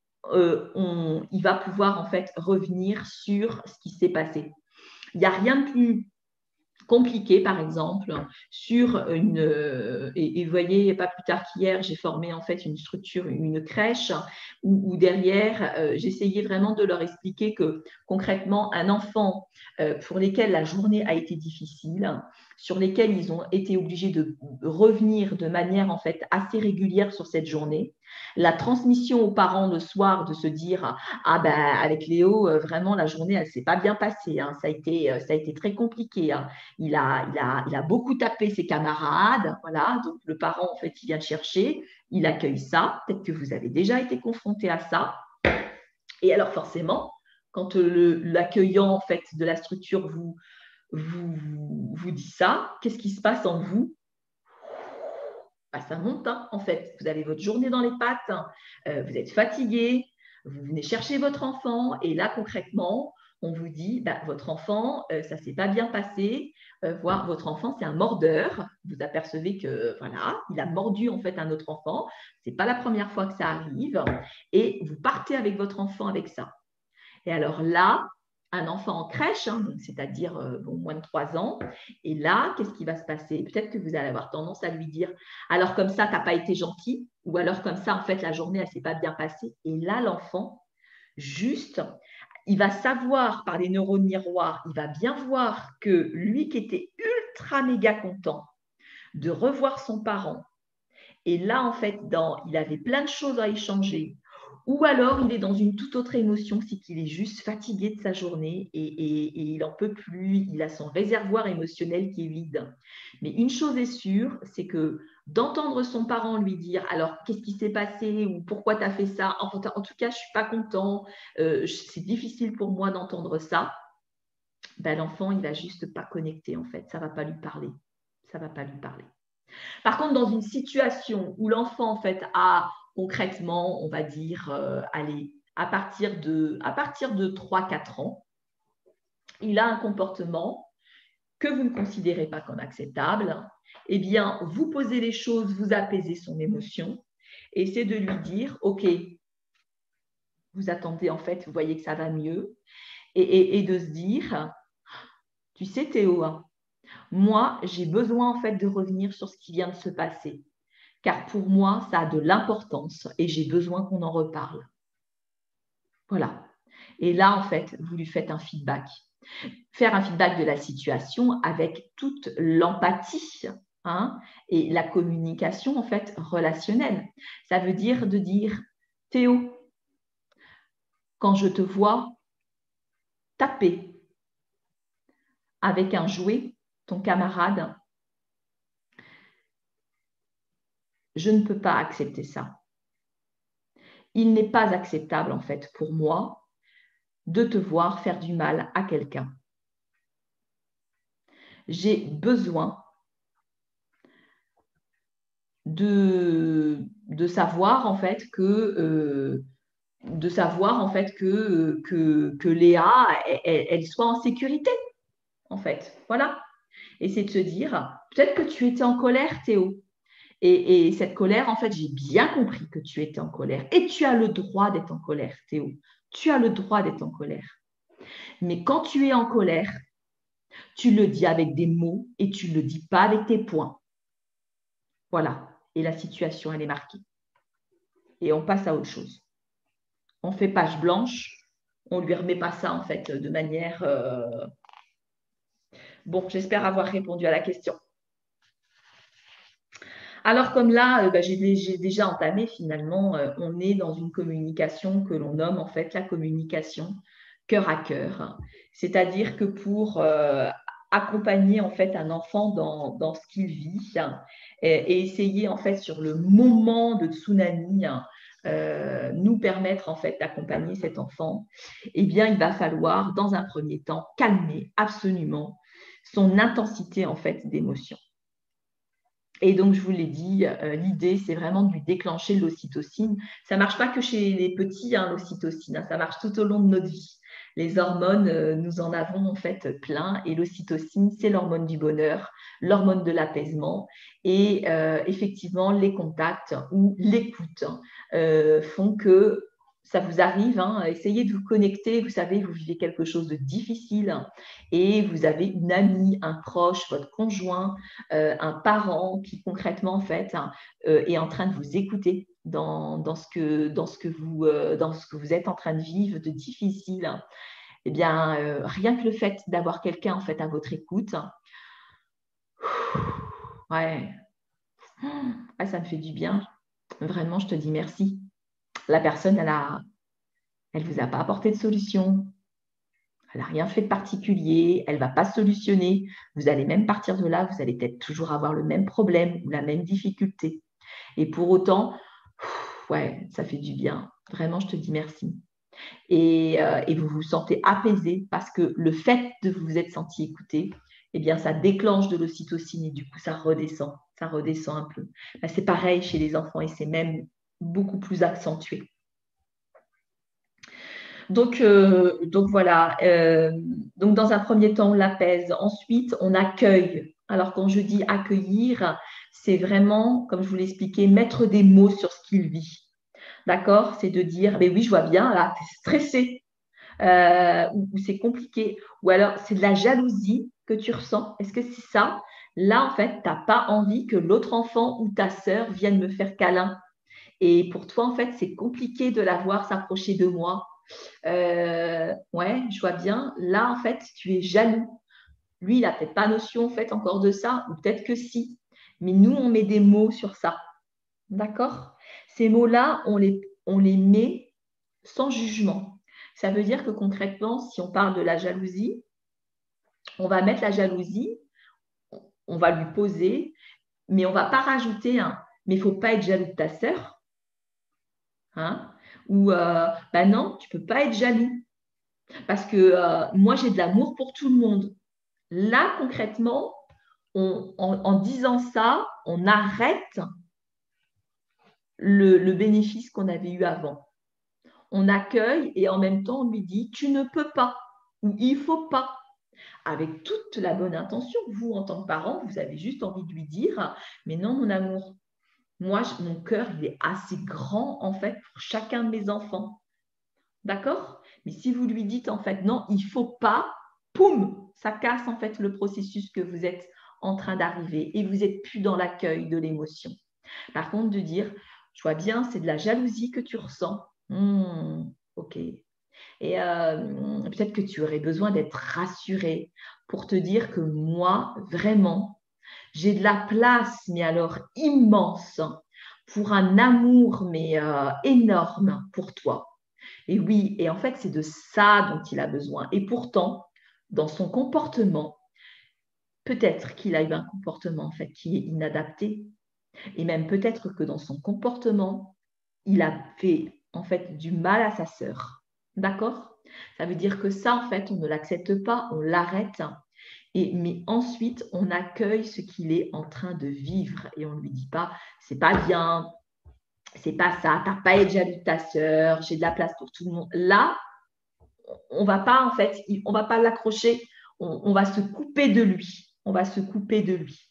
il va pouvoir en fait revenir sur ce qui s'est passé. Il n'y a rien de plus compliqué, par exemple, sur et vous voyez, pas plus tard qu'hier, j'ai formé en fait une structure, une crèche, où derrière, j'essayais vraiment de leur expliquer que concrètement, un enfant pour lequel la journée a été difficile, sur lesquels ils ont été obligés de revenir de manière en fait assez régulière sur cette journée. La transmission aux parents le soir de se dire « Ah ben avec Léo, vraiment la journée elle ne s'est pas bien passée, hein. Ça a été très compliqué, hein. Il a beaucoup tapé ses camarades. » Voilà, donc le parent en fait il vient le chercher, il accueille ça. Peut-être que vous avez déjà été confronté à ça. Et alors forcément, quand l'accueillant en fait de la structure vous dit ça, qu'est-ce qui se passe en vous? Ça monte, hein, en fait. Vous avez votre journée dans les pattes, hein. Vous êtes fatigué, vous venez chercher votre enfant et là concrètement, on vous dit votre enfant, ça ne s'est pas bien passé, voire votre enfant c'est un mordeur. Vous apercevez que voilà, il a mordu en fait un autre enfant. Ce n'est pas la première fois que ça arrive et vous partez avec votre enfant avec ça. Et alors là, un enfant en crèche, hein, c'est-à-dire moins de 3 ans, et là, qu'est-ce qui va se passer? Peut-être que vous allez avoir tendance à lui dire « alors comme ça, tu n'as pas été gentil » ou alors comme ça, en fait, la journée, elle ne s'est pas bien passée. Et là, l'enfant, juste, il va savoir par les neurones miroirs, il va bien voir que lui qui était ultra méga content de revoir son parent, et là, en fait, il avait plein de choses à échanger, ou alors il est dans une toute autre émotion, c'est qu'il est juste fatigué de sa journée et il n'en peut plus, il a son réservoir émotionnel qui est vide. Mais une chose est sûre, c'est que d'entendre son parent lui dire « alors, qu'est-ce qui s'est passé » ou « pourquoi tu as fait ça ?» En tout cas, je ne suis pas content, c'est difficile pour moi d'entendre ça. L'enfant, il ne va juste pas connecter, en fait, ça ne va pas lui parler. Ça ne va pas lui parler. Par contre, dans une situation où l'enfant, en fait, a concrètement, on va dire, allez, à partir de 3-4 ans, il a un comportement que vous ne considérez pas comme acceptable, eh bien, vous posez les choses, vous apaisez son émotion, et c'est de lui dire, OK, vous attendez, en fait, vous voyez que ça va mieux, et de se dire, tu sais, Théo, moi, j'ai besoin, en fait, de revenir sur ce qui vient de se passer. Car pour moi, ça a de l'importance et j'ai besoin qu'on en reparle. Voilà. Et là, en fait, vous lui faites un feedback. Faire un feedback de la situation avec toute l'empathie, hein, et la communication, en fait, relationnelle. Ça veut dire de dire, Théo, quand je te vois taper avec un jouet, ton camarade, je ne peux pas accepter ça. Il n'est pas acceptable, en fait, pour moi, de te voir faire du mal à quelqu'un. J'ai besoin de savoir, en fait, que Léa, elle soit en sécurité, en fait. Voilà. Et c'est de se dire, peut-être que tu étais en colère, Théo. Et cette colère, en fait, j'ai bien compris que tu étais en colère. Et tu as le droit d'être en colère, Théo. Tu as le droit d'être en colère. Mais quand tu es en colère, tu le dis avec des mots et tu ne le dis pas avec tes poings. Voilà. Et la situation, elle est marquée. Et on passe à autre chose. On fait page blanche. On ne lui remet pas ça, en fait, de manière... Bon, j'espère avoir répondu à la question. Alors comme là, j'ai déjà entamé finalement, on est dans une communication que l'on nomme en fait la communication cœur à cœur. C'est-à-dire que pour accompagner en fait un enfant dans ce qu'il vit et essayer en fait sur le moment de tsunami nous permettre en fait d'accompagner cet enfant, eh bien il va falloir dans un premier temps calmer absolument son intensité en fait d'émotion. Et donc, je vous l'ai dit, l'idée, c'est vraiment de lui déclencher l'ocytocine. Ça ne marche pas que chez les petits, hein, l'ocytocine, hein, ça marche tout au long de notre vie. Les hormones, nous en avons en fait plein. Et l'ocytocine, c'est l'hormone du bonheur, l'hormone de l'apaisement. Et effectivement, les contacts ou l'écoute font que ça vous arrive, hein, essayez de vous connecter, vous savez, vous vivez quelque chose de difficile et vous avez une amie, un proche, votre conjoint, un parent qui concrètement en fait est en train de vous écouter dans ce que vous êtes en train de vivre de difficile. Eh bien, rien que le fait d'avoir quelqu'un en fait à votre écoute, Ouais. Ah, ça me fait du bien. Vraiment, je te dis merci. La personne, elle vous a pas apporté de solution. Elle n'a rien fait de particulier. Elle ne va pas solutionner. Vous allez même partir de là. Vous allez peut-être toujours avoir le même problème ou la même difficulté. Et pour autant, ouais, ça fait du bien. Vraiment, je te dis merci. Et vous vous sentez apaisé parce que le fait de vous être senti écouté, eh bien, ça déclenche de l'ocytocine et du coup, ça redescend un peu. Ben, c'est pareil chez les enfants et c'est même beaucoup plus accentué. Donc voilà. Donc, dans un premier temps, on l'apaise. Ensuite, on accueille. Alors, quand je dis accueillir, c'est vraiment, comme je vous l'ai expliqué, mettre des mots sur ce qu'il vit. D'accord? C'est de dire, mais oui, je vois bien, là, tu es stressé. Ou c'est compliqué, ou alors c'est de la jalousie que tu ressens. Est-ce que c'est ça? Là, en fait, tu n'as pas envie que l'autre enfant ou ta sœur vienne me faire câlin. Et pour toi, en fait, c'est compliqué de la voir s'approcher de moi. Ouais, je vois bien. Là, en fait, tu es jaloux. Lui, il n'a peut-être pas notion, en fait, encore de ça, ou peut-être que si. Mais nous, on met des mots sur ça. D'accord? Ces mots-là, on les met sans jugement. Ça veut dire que concrètement, si on parle de la jalousie, on va mettre la jalousie, on va lui poser, mais on ne va pas rajouter un « mais il ne faut pas être jaloux de ta sœur hein? » ou bah non, tu ne peux pas être jaloux parce que moi, j'ai de l'amour pour tout le monde. Là, concrètement, en disant ça, on arrête le bénéfice qu'on avait eu avant. On accueille et en même temps, on lui dit « tu ne peux pas » ou « il ne faut pas ». Avec toute la bonne intention, vous, en tant que parent, vous avez juste envie de lui dire « mais non, mon amour, moi, mon cœur, il est assez grand, en fait, pour chacun de mes enfants. » D'accord? Mais si vous lui dites, en fait, non, il ne faut pas, poum, ça casse, en fait, le processus que vous êtes en train d'arriver et vous n'êtes plus dans l'accueil de l'émotion. Par contre, de dire « je vois bien, c'est de la jalousie que tu ressens. Ok. » Et peut-être que tu aurais besoin d'être rassuré pour te dire que moi, vraiment, j'ai de la place, mais alors immense, pour un amour, mais énorme pour toi. Et oui, et en fait, c'est de ça dont il a besoin. Et pourtant, dans son comportement, peut-être qu'il a eu un comportement en fait qui est inadapté. Et même peut-être que dans son comportement, il a fait en fait du mal à sa sœur. D'accord? Ça veut dire que ça, en fait, on ne l'accepte pas, on l'arrête. Mais ensuite, on accueille ce qu'il est en train de vivre et on ne lui dit pas, c'est pas bien, c'est pas ça, t'as pas à être jaloux de ta sœur, j'ai de la place pour tout le monde. Là, on va pas, en fait, on va pas l'accrocher, on va se couper de lui. On va se couper de lui.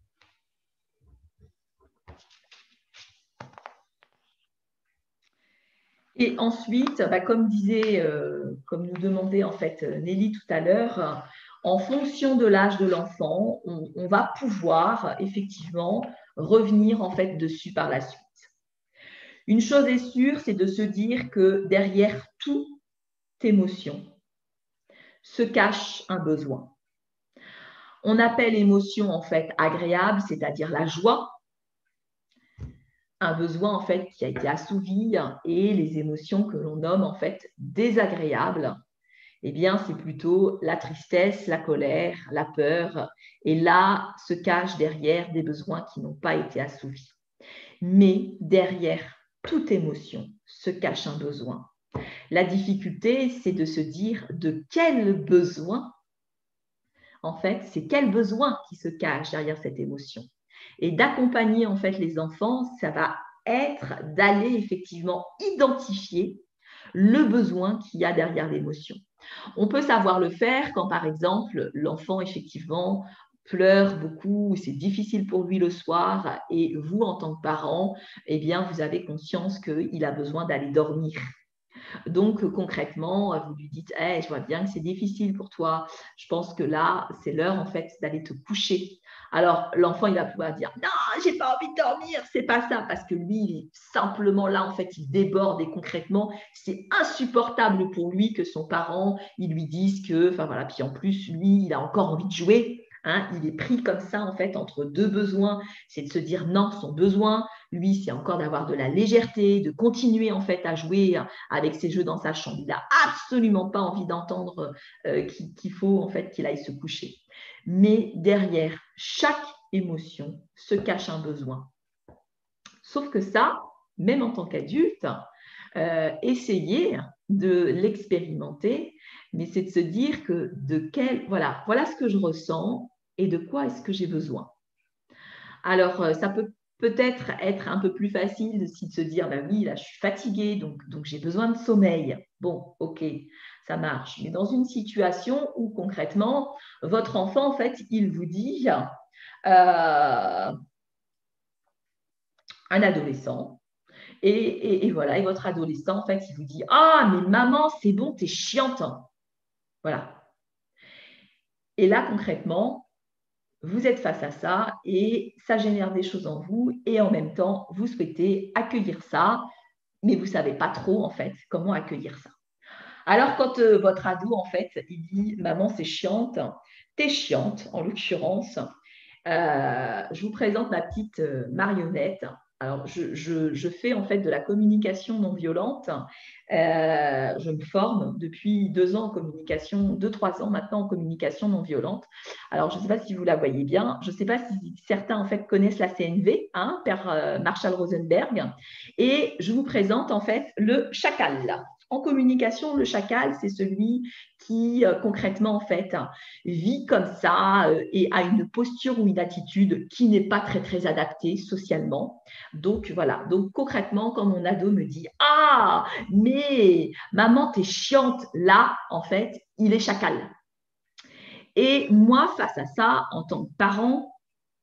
Et ensuite, comme nous demandait en fait Nelly tout à l'heure, en fonction de l'âge de l'enfant, on va pouvoir effectivement revenir en fait dessus par la suite. Une chose est sûre, c'est de se dire que derrière toute émotion se cache un besoin. On appelle émotion en fait agréable, c'est-à-dire la joie. Un besoin en fait qui a été assouvi et les émotions que l'on nomme en fait désagréables, eh bien c'est plutôt la tristesse, la colère, la peur et là se cachent derrière des besoins qui n'ont pas été assouvis. Mais derrière toute émotion se cache un besoin. La difficulté, c'est de se dire de quel besoin, en fait, c'est quel besoin qui se cache derrière cette émotion. Et d'accompagner en fait les enfants, ça va être d'aller effectivement identifier le besoin qu'il y a derrière l'émotion. On peut savoir le faire quand par exemple l'enfant effectivement pleure beaucoup, c'est difficile pour lui le soir et vous en tant que parent, eh bien vous avez conscience qu'il a besoin d'aller dormir. Donc, concrètement, vous lui dites hey, « je vois bien que c'est difficile pour toi. Je pense que là, c'est l'heure, en fait, d'aller te coucher. » Alors, l'enfant, il va pouvoir dire « Non, j'ai pas envie de dormir. » C'est pas ça, parce que lui, il est simplement là, en fait, il déborde et concrètement, c'est insupportable pour lui que son parent, il lui dise que… Enfin, voilà. Puis en plus, lui, il a encore envie de jouer. Hein, il est pris comme ça, en fait, entre deux besoins. C'est de se dire non, son besoin, lui, c'est encore d'avoir de la légèreté, de continuer, en fait, à jouer avec ses jeux dans sa chambre. Il n'a absolument pas envie d'entendre qu'il faut, en fait, qu'il aille se coucher. Mais derrière chaque émotion se cache un besoin. Sauf que ça, même en tant qu'adulte, essayer de l'expérimenter, mais c'est de se dire que voilà ce que je ressens et de quoi est-ce que j'ai besoin. Alors, ça peut-être être un peu plus facile de se dire, ben oui, là, je suis fatiguée, donc j'ai besoin de sommeil. Bon, ok, ça marche. Mais dans une situation où concrètement, votre enfant, en fait, il vous dit, un adolescent, et voilà, et votre adolescent, en fait, il vous dit, ah, mais maman, c'est bon, t'es chiante. Voilà. Et là, concrètement, vous êtes face à ça et ça génère des choses en vous et en même temps, vous souhaitez accueillir ça, mais vous ne savez pas trop, en fait, comment accueillir ça. Alors, quand votre ado, en fait, il dit « Maman, c'est chiante », t'es chiante, en l'occurrence, je vous présente ma petite marionnette. Alors, je fais en fait de la communication non violente. Je me forme depuis 2 ans en communication, 2-3 ans maintenant en communication non violente. Alors, je ne sais pas si vous la voyez bien. Je ne sais pas si certains en fait connaissent la CNV, hein, Père Marshall Rosenberg. Et je vous présente en fait le chacal. En communication, le chacal, c'est celui qui concrètement en fait vit comme ça et a une posture ou une attitude qui n'est pas très très adaptée socialement. Donc voilà, donc concrètement quand mon ado me dit « Ah, mais maman t'es chiante », là en fait il est chacal. Et moi face à ça en tant que parent,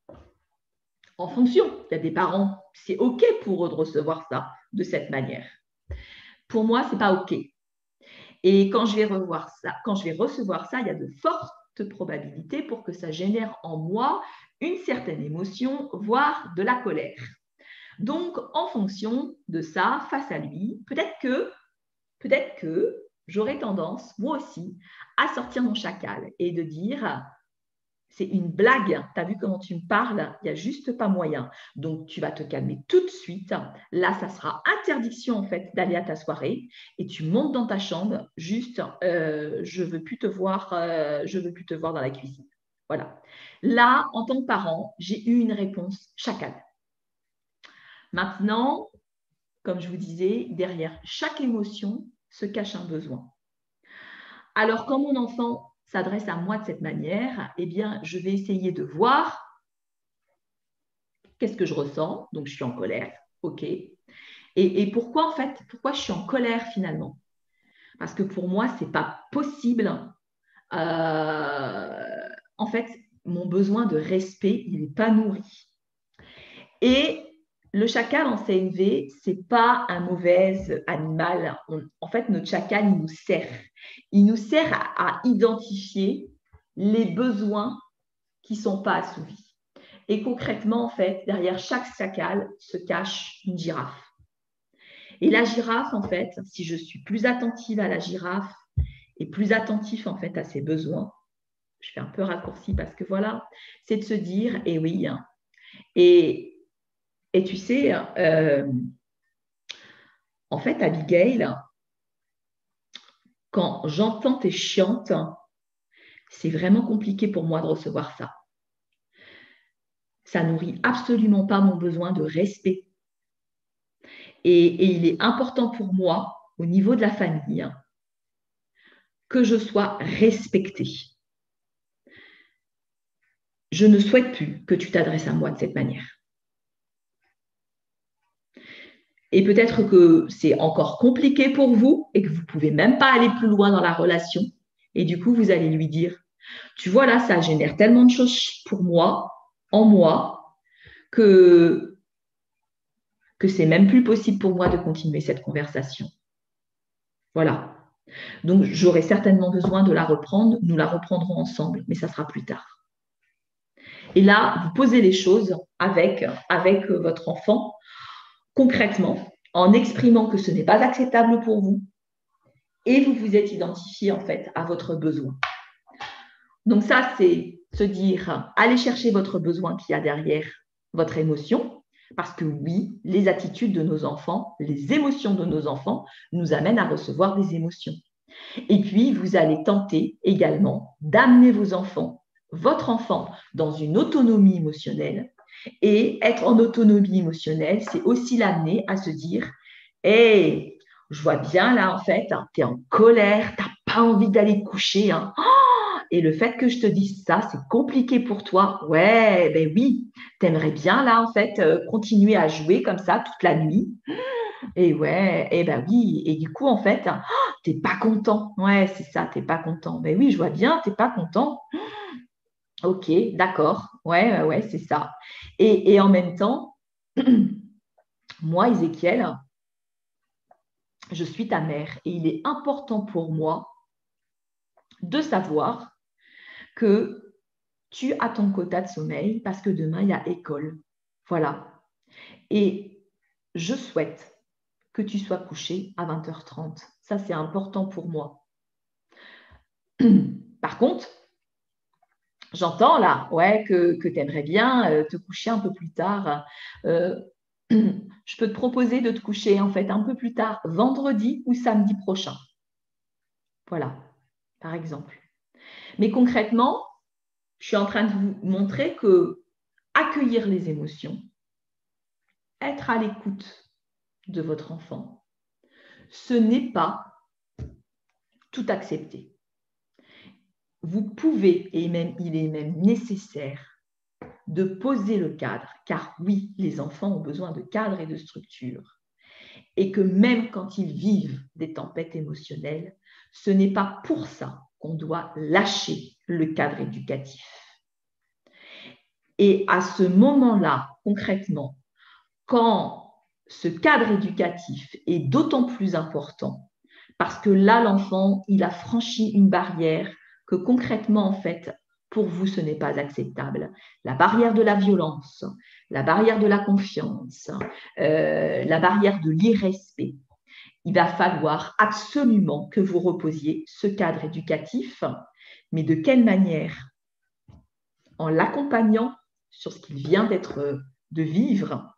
en fonction, il y a des parents, c'est ok pour eux de recevoir ça de cette manière. Pour moi, c'est pas ok. Et quand je vais recevoir ça, il y a de fortes probabilités pour que ça génère en moi une certaine émotion, voire de la colère. Donc, en fonction de ça, face à lui, peut-être que j'aurais tendance, moi aussi, à sortir mon chacal et de dire c'est une blague, tu as vu comment tu me parles, il n'y a juste pas moyen. Donc, tu vas te calmer tout de suite. Là, ça sera interdiction en fait d'aller à ta soirée et tu montes dans ta chambre, juste, je ne veux plus te voir dans la cuisine. Voilà. Là, en tant que parent, j'ai eu une réponse chacal. Maintenant, comme je vous disais, derrière chaque émotion se cache un besoin. Alors, quand mon enfant s'adresse à moi de cette manière, eh bien, je vais essayer de voir qu'est-ce que je ressens. Donc, je suis en colère, ok. Et pourquoi, en fait, pourquoi je suis en colère finalement? Parce que pour moi, ce n'est pas possible. En fait, mon besoin de respect, il n'est pas nourri. Et le chacal en CNV, ce n'est pas un mauvais animal. En fait, notre chacal, il nous sert. Il nous sert à identifier les besoins qui ne sont pas assouvis. Et concrètement, en fait, derrière chaque chacal se cache une girafe. Et la girafe, en fait, si je suis plus attentive à la girafe et plus attentif, en fait, à ses besoins, je fais un peu raccourci parce que voilà, c'est de se dire, eh oui, et tu sais, en fait, Abigail, quand j'entends t'es chiante, c'est vraiment compliqué pour moi de recevoir ça. Ça nourrit absolument pas mon besoin de respect. Et il est important pour moi, au niveau de la famille, que je sois respectée. Je ne souhaite plus que tu t'adresses à moi de cette manière. Et peut-être que c'est encore compliqué pour vous et que vous ne pouvez même pas aller plus loin dans la relation. Et du coup, vous allez lui dire, tu vois là, ça génère tellement de choses pour moi, en moi, que c'est même plus possible pour moi de continuer cette conversation. Voilà. Donc, j'aurai certainement besoin de la reprendre. Nous la reprendrons ensemble, mais ça sera plus tard. Et là, vous posez les choses avec votre enfant, concrètement, en exprimant que ce n'est pas acceptable pour vous et vous vous êtes identifié en fait à votre besoin. Donc ça, c'est se dire, allez chercher votre besoin qu'il y a derrière votre émotion, parce que oui, les attitudes de nos enfants, les émotions de nos enfants nous amènent à recevoir des émotions. Et puis, vous allez tenter également d'amener vos enfants, votre enfant, dans une autonomie émotionnelle. Et être en autonomie émotionnelle, c'est aussi l'amener à se dire, hey, je vois bien là, en fait, hein, tu es en colère, tu n'as pas envie d'aller coucher. Hein. Oh, et le fait que je te dise ça, c'est compliqué pour toi. Ouais, ben oui, tu aimerais bien là, en fait, continuer à jouer comme ça toute la nuit. Et ouais, et ben oui, et du coup, en fait, oh, t'es pas content. Ouais, c'est ça, t'es pas content. Ben oui, je vois bien, t'es pas content. Ok, d'accord. Ouais, ouais, c'est ça. Et en même temps, moi, Ézéchiel, je suis ta mère et il est important pour moi de savoir que tu as ton quota de sommeil parce que demain, il y a école. Voilà. Et je souhaite que tu sois couché à 20h30. Ça, c'est important pour moi. Par contre, j'entends là, ouais, que tu aimerais bien te coucher un peu plus tard. Je peux te proposer de te coucher en fait un peu plus tard, vendredi ou samedi prochain. Voilà, par exemple. Mais concrètement, je suis en train de vous montrer que accueillir les émotions, être à l'écoute de votre enfant, ce n'est pas tout accepter. Vous pouvez, et même il est même nécessaire, de poser le cadre, car oui, les enfants ont besoin de cadre et de structure. Et que même quand ils vivent des tempêtes émotionnelles, ce n'est pas pour ça qu'on doit lâcher le cadre éducatif. Et à ce moment-là, concrètement, quand ce cadre éducatif est d'autant plus important, parce que là, l'enfant, il a franchi une barrière que concrètement, en fait, pour vous, ce n'est pas acceptable. La barrière de la violence, la barrière de la confiance, la barrière de l'irrespect. Il va falloir absolument que vous reposiez ce cadre éducatif, mais de quelle manière? En l'accompagnant sur ce qu'il vient de vivre,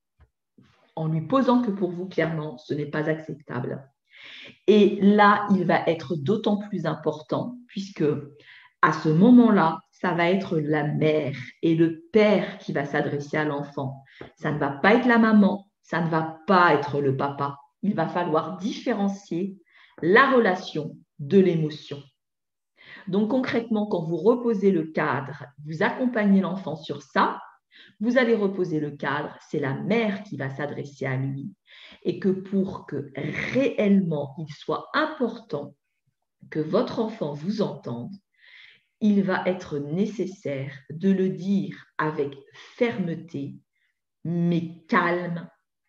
en lui posant que pour vous, clairement, ce n'est pas acceptable. Et là, il va être d'autant plus important puisque à ce moment-là, ça va être la mère et le père qui va s'adresser à l'enfant. Ça ne va pas être la maman, ça ne va pas être le papa. Il va falloir différencier la relation de l'émotion. Donc concrètement, quand vous reposez le cadre, vous accompagnez l'enfant sur ça, vous allez reposer le cadre, c'est la mère qui va s'adresser à lui. Et que pour que réellement il soit important que votre enfant vous entende, il va être nécessaire de le dire avec fermeté, mais calme.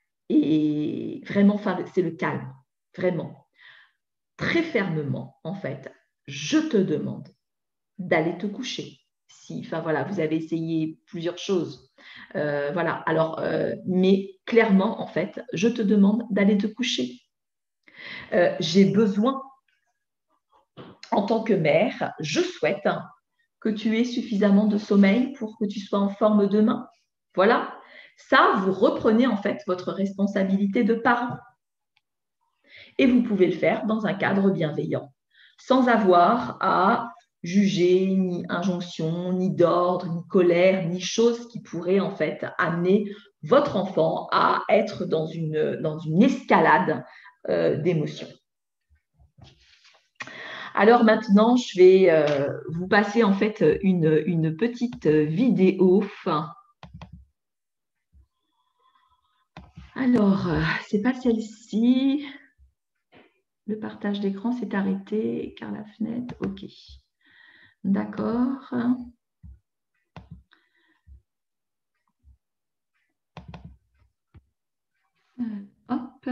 Et vraiment, c'est le calme, vraiment. Très fermement, en fait, je te demande d'aller te coucher. Si, enfin voilà, vous avez essayé plusieurs choses. Voilà, alors, mais clairement, en fait, je te demande d'aller te coucher. J'ai besoin, en tant que mère, je souhaite que tu aies suffisamment de sommeil pour que tu sois en forme demain. Voilà, ça, vous reprenez en fait votre responsabilité de parent. Et vous pouvez le faire dans un cadre bienveillant, sans avoir à juger, ni injonction, ni d'ordre, ni colère, ni choses qui pourraient en fait amener votre enfant à être dans une escalade d'émotions. Alors maintenant, je vais vous passer en fait une petite vidéo. Alors, c'est pas celle-ci. Le partage d'écran s'est arrêté car la fenêtre, ok. D'accord. Hop.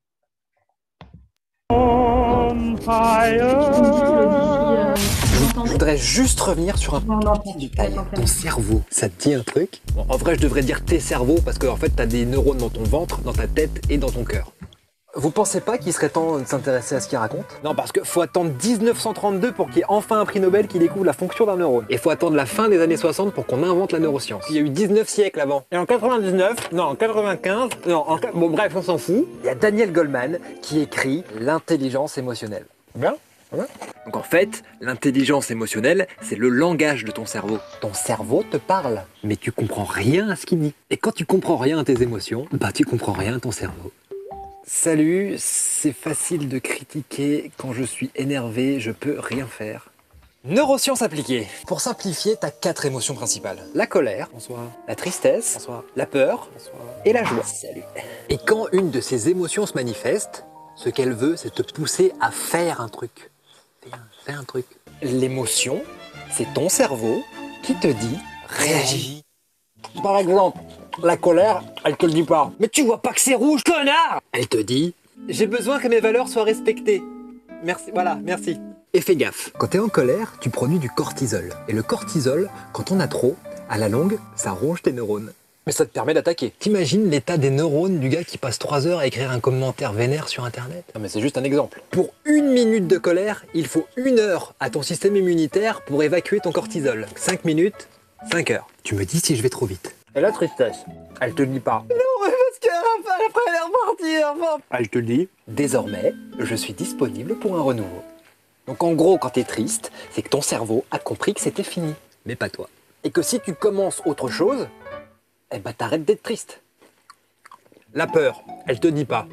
On fire. Elodie, vous entendez? voudrais juste revenir sur un petit détail. Ton cerveau, ça te dit un truc? Bon, en vrai, je devrais dire tes cerveaux parce qu'en fait, tu as des neurones dans ton ventre, dans ta tête et dans ton cœur. Vous pensez pas qu'il serait temps de s'intéresser à ce qu'il raconte? Non, parce qu'il faut attendre 1932 pour qu'il y ait enfin un prix Nobel qui découvre la fonction d'un neurone. Et il faut attendre la fin des années 60 pour qu'on invente la neuroscience. Il y a eu 19 siècles avant. Et en 99, non, en 95, non, bon bref, on s'en fout. Il y a Daniel Goleman qui écrit l'intelligence émotionnelle. Bien? Ouais. Donc en fait, l'intelligence émotionnelle, c'est le langage de ton cerveau. Ton cerveau te parle, mais tu comprends rien à ce qu'il dit. Et quand tu comprends rien à tes émotions, bah tu comprends rien à ton cerveau. Salut, c'est facile de critiquer. Quand je suis énervé, je peux rien faire. Neurosciences appliquées. Pour simplifier, t'as 4 émotions principales. La colère, bonsoir. La tristesse, bonsoir. La peur, bonsoir. Et la joie. Salut. Et quand une de ces émotions se manifeste, ce qu'elle veut, c'est te pousser à faire un truc. Fais un truc. L'émotion, c'est ton cerveau qui te dit réagis. Par exemple, la colère, elle te le dit pas. Mais tu vois pas que c'est rouge, connard! Elle te dit j'ai besoin que mes valeurs soient respectées. Merci, voilà, merci. Et fais gaffe, quand t'es en colère, tu produis du cortisol. Et le cortisol, quand on a trop, à la longue, ça ronge tes neurones. Mais ça te permet d'attaquer. T'imagines l'état des neurones du gars qui passe 3 heures à écrire un commentaire vénère sur Internet? Non mais c'est juste un exemple. Pour 1 minute de colère, il faut 1 heure à ton système immunitaire pour évacuer ton cortisol. 5 minutes, 5 heures. Tu me dis si je vais trop vite. Et la tristesse, elle te dit pas. Non, mais parce qu'après elle est repartie. Elle te dit, désormais, je suis disponible pour un renouveau. Donc en gros, quand t'es triste, c'est que ton cerveau a compris que c'était fini, mais pas toi. Et que si tu commences autre chose, eh ben t'arrêtes d'être triste. La peur, elle te dit pas.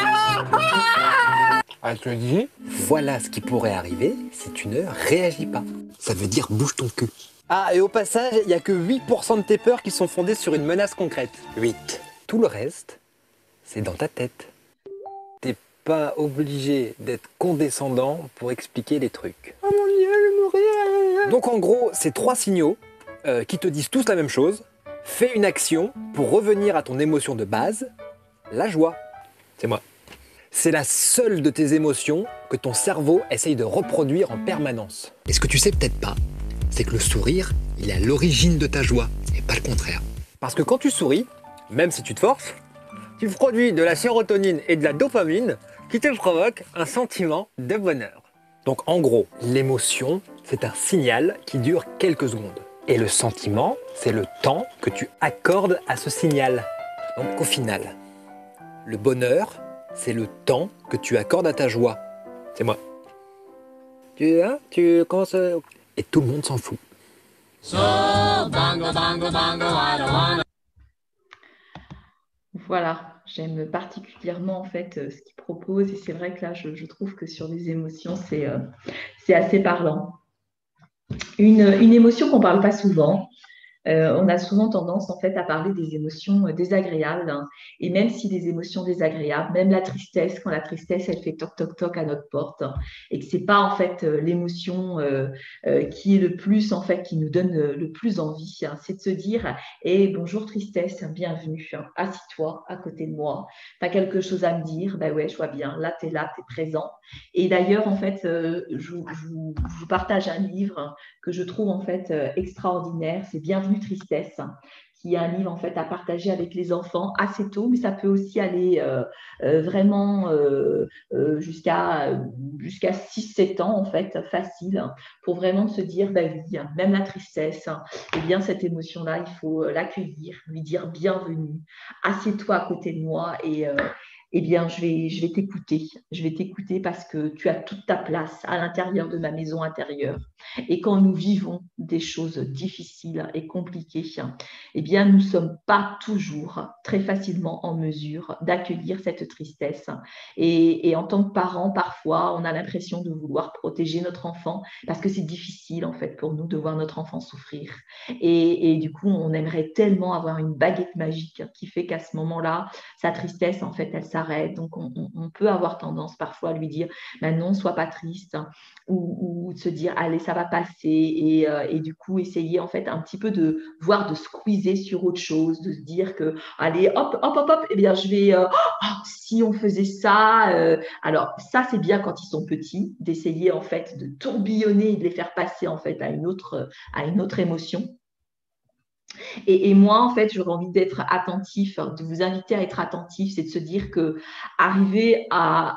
Elle te dit, voilà ce qui pourrait arriver si tu ne réagis pas. Ça veut dire bouge ton cul. Ah, et au passage, il n'y a que 8% de tes peurs qui sont fondées sur une menace concrète. 8. Tout le reste, c'est dans ta tête. T'es pas obligé d'être condescendant pour expliquer les trucs. Oh mon Dieu, je vais mourir. Donc en gros, c'est 3 signaux qui te disent tous la même chose. Fais une action pour revenir à ton émotion de base, la joie. C'est moi. C'est la seule de tes émotions que ton cerveau essaye de reproduire en permanence. Et ce que tu sais peut-être pas, c'est que le sourire, il est à l'origine de ta joie, et pas le contraire. Parce que quand tu souris, même si tu te forces, tu produis de la sérotonine et de la dopamine qui te provoquent un sentiment de bonheur. Donc en gros, l'émotion, c'est un signal qui dure quelques secondes. Et le sentiment, c'est le temps que tu accordes à ce signal. Donc au final, le bonheur, c'est le temps que tu accordes à ta joie. C'est moi. Tu commences... Et tout le monde s'en fout. Voilà, j'aime particulièrement en fait ce qu'il propose et c'est vrai que là je trouve que sur les émotions c'est assez parlant. Une émotion qu'on ne parle pas souvent. On a souvent tendance en fait à parler des émotions désagréables, hein. Et même si des émotions désagréables, même la tristesse, quand la tristesse elle fait toc toc toc à notre porte, hein, et que c'est pas en fait l'émotion qui est le plus en fait qui nous donne le plus envie, hein, c'est de se dire bonjour tristesse, bienvenue, hein, assis-toi à côté de moi, t'as quelque chose à me dire, ben ouais je vois bien, là t'es présent. Et d'ailleurs en fait je vous partage un livre que je trouve en fait extraordinaire, c'est Bienvenue Tristesse, qui est un livre en fait à partager avec les enfants assez tôt, mais ça peut aussi aller vraiment jusqu'à 6-7 ans en fait, facile, pour vraiment se dire, bah oui, même la tristesse, eh bien cette émotion-là, il faut l'accueillir, lui dire bienvenue, assieds-toi à côté de moi et eh bien, je vais t'écouter. Je vais t'écouter parce que tu as toute ta place à l'intérieur de ma maison intérieure. Et quand nous vivons des choses difficiles et compliquées, eh bien, nous ne sommes pas toujours très facilement en mesure d'accueillir cette tristesse. Et en tant que parents, parfois, on a l'impression de vouloir protéger notre enfant parce que c'est difficile, en fait, pour nous de voir notre enfant souffrir. Et du coup, on aimerait tellement avoir une baguette magique qui fait qu'à ce moment-là, sa tristesse, en fait, elle s'arrête. s'arrête. Donc, on peut avoir tendance parfois à lui dire ben non, sois pas triste, hein, ou de se dire allez, ça va passer. Et du coup, essayer en fait un petit peu de squeezer sur autre chose, de se dire que allez, hop, hop, hop, hop, eh bien, je vais, si on faisait ça. Alors, ça, c'est bien quand ils sont petits, d'essayer en fait de tourbillonner et de les faire passer en fait à une autre émotion. Et moi, en fait, j'aurais envie d'être attentif, de vous inviter à être attentif, c'est de se dire que arriver à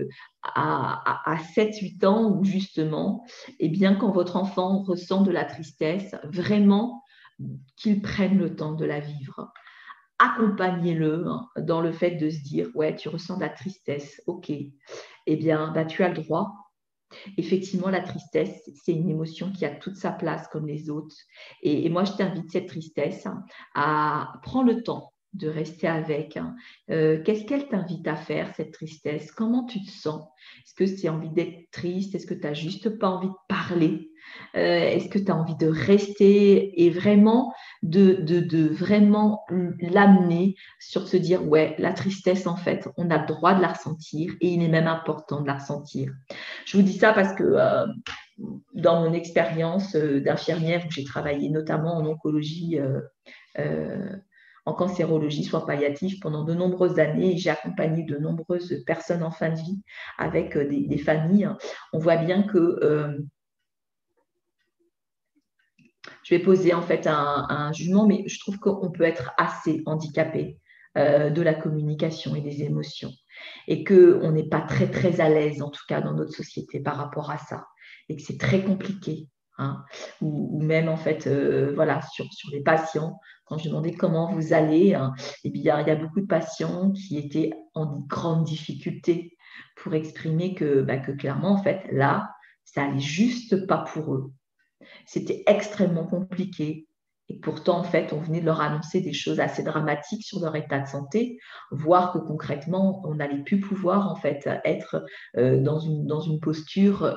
7-8 ans, où justement, eh bien, quand votre enfant ressent de la tristesse, vraiment qu'il prenne le temps de la vivre. Accompagnez-le dans le fait de se dire, ouais, tu ressens de la tristesse, ok, eh bien, bah, tu as le droit. Effectivement, la tristesse, c'est une émotion qui a toute sa place comme les autres. Et moi, je t'invite, cette tristesse, à prendre le temps de rester avec. Qu'est-ce qu'elle t'invite à faire, cette tristesse? Comment tu te sens? Est-ce que c'est envie d'être triste? Est-ce que tu n'as juste pas envie de parler? Est-ce que tu as envie de rester et vraiment de vraiment l'amener sur se dire, ouais, la tristesse, en fait, on a le droit de la ressentir et il est même important de la ressentir. Je vous dis ça parce que dans mon expérience d'infirmière, où j'ai travaillé notamment en oncologie, en cancérologie, soins palliatifs pendant de nombreuses années, et j'ai accompagné de nombreuses personnes en fin de vie avec des familles. On voit bien que je vais poser en fait un jugement, mais je trouve qu'on peut être assez handicapé de la communication et des émotions, et qu'on n'est pas très très à l'aise, en tout cas dans notre société, par rapport à ça, et que c'est très compliqué. Hein, ou même en fait, voilà, sur les patients, quand je demandais comment vous allez, hein, eh bien, il y a beaucoup de patients qui étaient en grande difficulté pour exprimer que clairement, en fait, là, ça allait juste pas pour eux. C'était extrêmement compliqué. Et pourtant, en fait, on venait de leur annoncer des choses assez dramatiques sur leur état de santé, voire que concrètement, on n'allait plus pouvoir en fait être dans une posture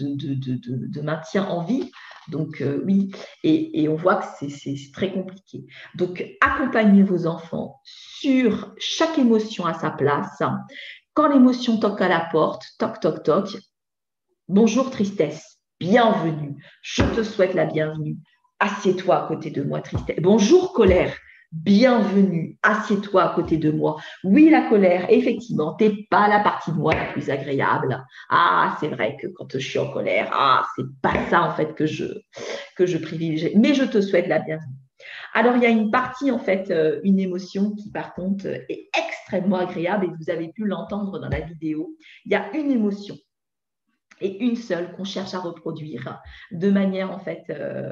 de maintien en vie. Donc oui, et on voit que c'est très compliqué. Donc, accompagnez vos enfants sur chaque émotion à sa place. Quand l'émotion toque à la porte, toc, toc, toc, bonjour tristesse, bienvenue, je te souhaite la bienvenue. Assieds-toi à côté de moi, tristesse. Bonjour colère, bienvenue, assieds-toi à côté de moi. Oui, la colère, effectivement, tu n'es pas la partie de moi la plus agréable. Ah, c'est vrai que quand je suis en colère, c'est pas ça en fait que je privilégie, mais je te souhaite la bienvenue. Alors, il y a une partie, en fait, une émotion qui, par contre, est extrêmement agréable, et vous avez pu l'entendre dans la vidéo. Il y a une émotion, et une seule qu'on cherche à reproduire de manière en fait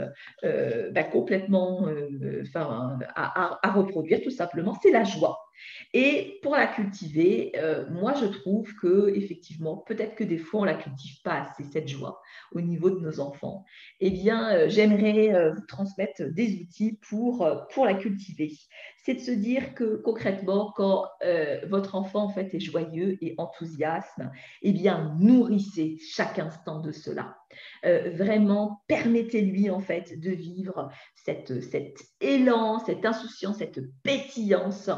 complètement à reproduire tout simplement, c'est la joie. Et pour la cultiver, moi je trouve que effectivement, peut-être que des fois on la cultive pas assez, cette joie au niveau de nos enfants. Eh bien, j'aimerais vous transmettre des outils pour la cultiver. C'est de se dire que concrètement, quand votre enfant en fait est joyeux et enthousiaste, eh bien nourrissez chaque instant de cela. Vraiment, permettez-lui en fait de vivre cet élan, cette insouciance, cette pétillance,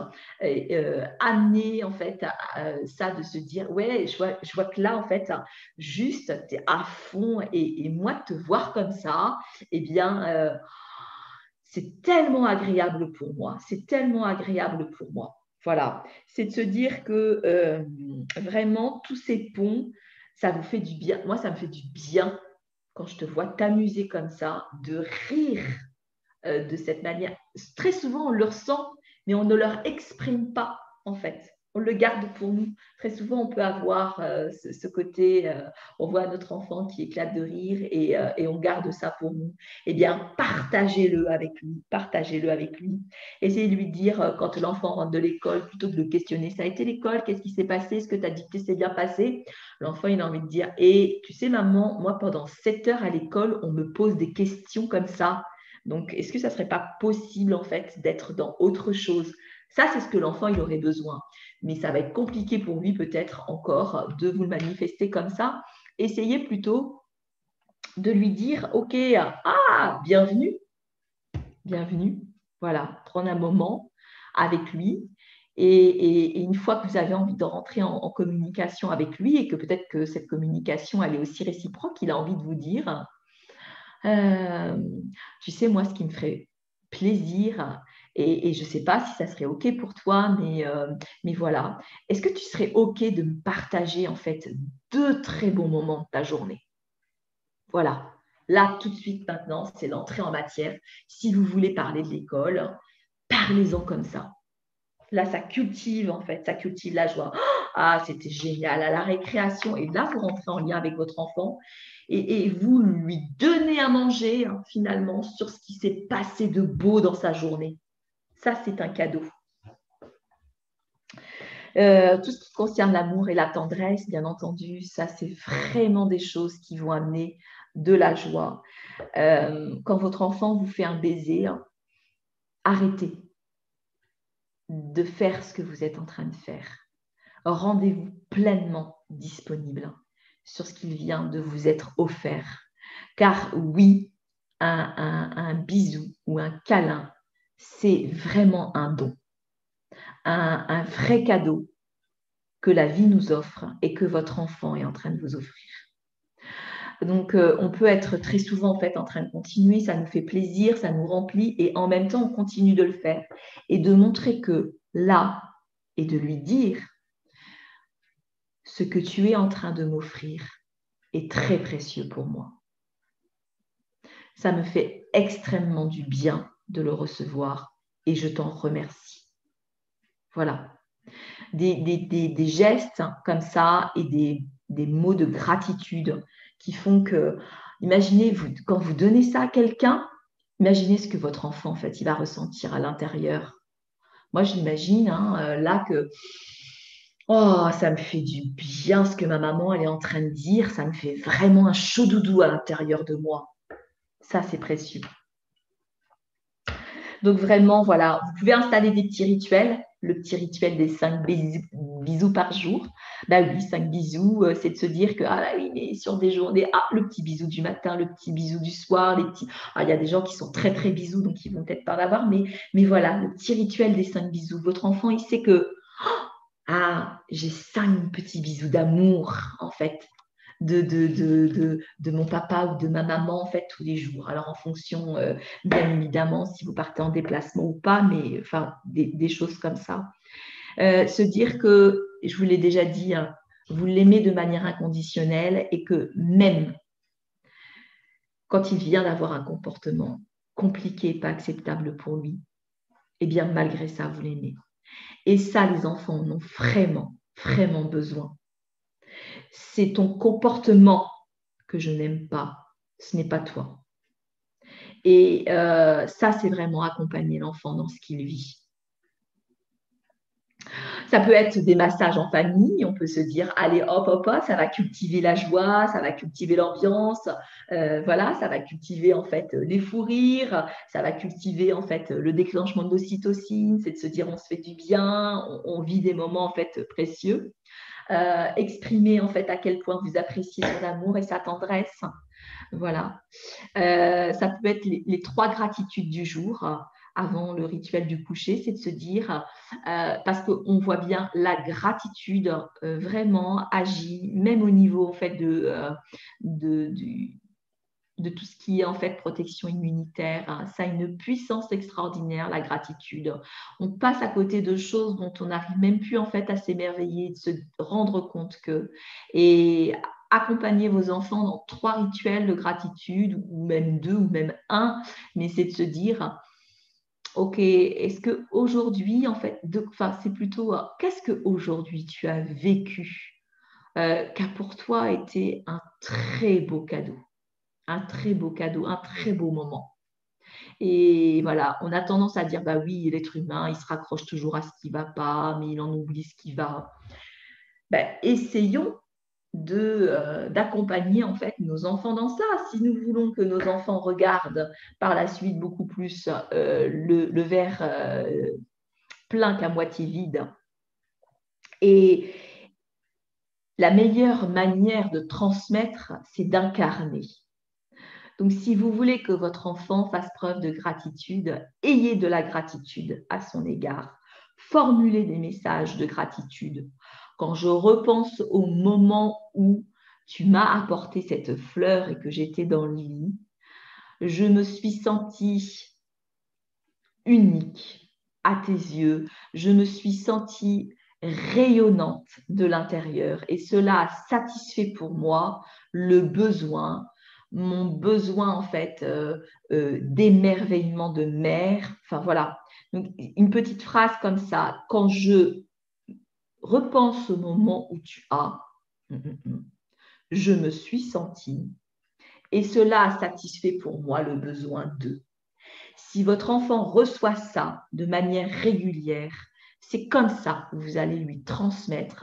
amener en fait à ça, de se dire ouais, je vois que là en fait juste tu es à fond, et moi te voir comme ça, eh bien c'est tellement agréable pour moi, c'est tellement agréable pour moi. Voilà, c'est de se dire que vraiment tous ces ponts, ça vous fait du bien. Moi, ça me fait du bien quand je te vois t'amuser comme ça, de rire de cette manière. Très souvent, on le ressent, mais on ne leur exprime pas, en fait. On le garde pour nous. Très souvent, on peut avoir ce côté, on voit notre enfant qui éclate de rire, et on garde ça pour nous. Eh bien, partagez-le avec lui, partagez-le avec lui. Essayez de lui dire, quand l'enfant rentre de l'école, plutôt que de le questionner, ça a été l'école, qu'est-ce qui s'est passé, est-ce que tu as dicté s'est bien passé? L'enfant, il a envie de dire, et tu sais maman, moi pendant 7 heures à l'école, on me pose des questions comme ça. Donc, est-ce que ça ne serait pas possible en fait d'être dans autre chose? Ça, c'est ce que l'enfant il aurait besoin. Mais ça va être compliqué pour lui peut-être encore de vous le manifester comme ça. Essayez plutôt de lui dire, ok, bienvenue, bienvenue. Voilà, prendre un moment avec lui Et une fois que vous avez envie de rentrer en communication avec lui et que peut-être que cette communication, elle est aussi réciproque, il a envie de vous dire, tu sais, moi, ce qui me ferait plaisir, et je ne sais pas si ça serait OK pour toi, mais voilà, est-ce que tu serais OK de me partager en fait 2 très bons moments de ta journée? Voilà, là, tout de suite, maintenant, c'est l'entrée en matière. Si vous voulez parler de l'école, parlez-en comme ça. Là, ça cultive en fait, ça cultive la joie. Ah, c'était génial à la récréation. Et là, vous rentrez en lien avec votre enfant et vous lui donnez à manger finalement sur ce qui s'est passé de beau dans sa journée. Ça, c'est un cadeau. Tout ce qui concerne l'amour et la tendresse, bien entendu, ça, c'est vraiment des choses qui vont amener de la joie. Quand votre enfant vous fait un baiser, arrêtez de faire ce que vous êtes en train de faire. Rendez-vous pleinement disponible sur ce qu'il vient de vous être offert. Car oui, un bisou ou un câlin, c'est vraiment un don, un vrai cadeau que la vie nous offre et que votre enfant est en train de vous offrir. Donc, on peut être très souvent en fait en train de continuer, ça nous fait plaisir, ça nous remplit et en même temps, on continue de le faire et de montrer que là, et de lui dire ce que tu es en train de m'offrir est très précieux pour moi. Ça me fait extrêmement du bien de le recevoir et je t'en remercie. Voilà. Des gestes comme ça et des mots de gratitude qui font que, imaginez, quand vous donnez ça à quelqu'un, imaginez ce que votre enfant, en fait, il va ressentir à l'intérieur. Moi, j'imagine là que oh, ça me fait du bien ce que ma maman elle est en train de dire, ça me fait vraiment un chaud doudou à l'intérieur de moi. Ça, c'est précieux. Donc vraiment, voilà, vous pouvez installer des petits rituels. Le petit rituel des 5 bisous par jour. Ben oui, 5 bisous, c'est de se dire que, ah oui, mais sur des journées, le petit bisou du matin, le petit bisou du soir, les petits. Il y a des gens qui sont très, très bisous, donc ils vont peut-être pas en avoir, mais voilà, le petit rituel des 5 bisous. Votre enfant, il sait que, j'ai 5 petits bisous d'amour, en fait. De mon papa ou de ma maman en fait tous les jours. Alors en fonction, bien évidemment, si vous partez en déplacement ou pas, mais enfin des choses comme ça. Se dire que, je vous l'ai déjà dit, vous l'aimez de manière inconditionnelle et que même quand il vient d'avoir un comportement compliqué, pas acceptable pour lui, eh bien malgré ça, vous l'aimez. Et ça, les enfants en ont vraiment, vraiment besoin. C'est ton comportement que je n'aime pas, ce n'est pas toi. Et ça, c'est vraiment accompagner l'enfant dans ce qu'il vit. Ça peut être des massages en famille, on peut se dire, allez, hop, ça va cultiver la joie, ça va cultiver l'ambiance, voilà, ça va cultiver en fait les fous rires, ça va cultiver en fait le déclenchement de l'ocytocine, c'est de se dire on se fait du bien, on vit des moments en fait précieux. Exprimer en fait à quel point vous appréciez son amour et sa tendresse. Voilà. Ça peut être les 3 gratitudes du jour avant le rituel du coucher, c'est de se dire, parce qu'on voit bien la gratitude vraiment agit, même au niveau en fait de tout ce qui est en fait protection immunitaire. Ça a une puissance extraordinaire, la gratitude. On passe à côté de choses dont on n'arrive même plus en fait à s'émerveiller, de se rendre compte que. Et accompagner vos enfants dans 3 rituels de gratitude, ou même 2, ou même 1, mais c'est de se dire, ok, est-ce qu'aujourd'hui, en fait, c'est plutôt, qu'est-ce qu'aujourd'hui tu as vécu qui a pour toi été un très beau cadeau? Un très beau cadeau, un très beau moment. Et voilà, on a tendance à dire, bah oui, l'être humain, il se raccroche toujours à ce qui ne va pas, mais il en oublie ce qui va. Essayons d'accompagner en fait nos enfants dans ça. Si nous voulons que nos enfants regardent par la suite beaucoup plus le verre plein qu'à moitié vide. Et la meilleure manière de transmettre, c'est d'incarner. Donc, si vous voulez que votre enfant fasse preuve de gratitude, ayez de la gratitude à son égard. formuler des messages de gratitude. Quand je repense au moment où tu m'as apporté cette fleur et que j'étais dans le lit, je me suis sentie unique à tes yeux. Je me suis sentie rayonnante de l'intérieur et cela a satisfait pour moi le besoin, mon besoin en fait d'émerveillement de mère. Enfin voilà, donc, une petite phrase comme ça, quand je repense au moment où tu as, je me suis sentie et cela a satisfait pour moi le besoin de. Si votre enfant reçoit ça de manière régulière, c'est comme ça que vous allez lui transmettre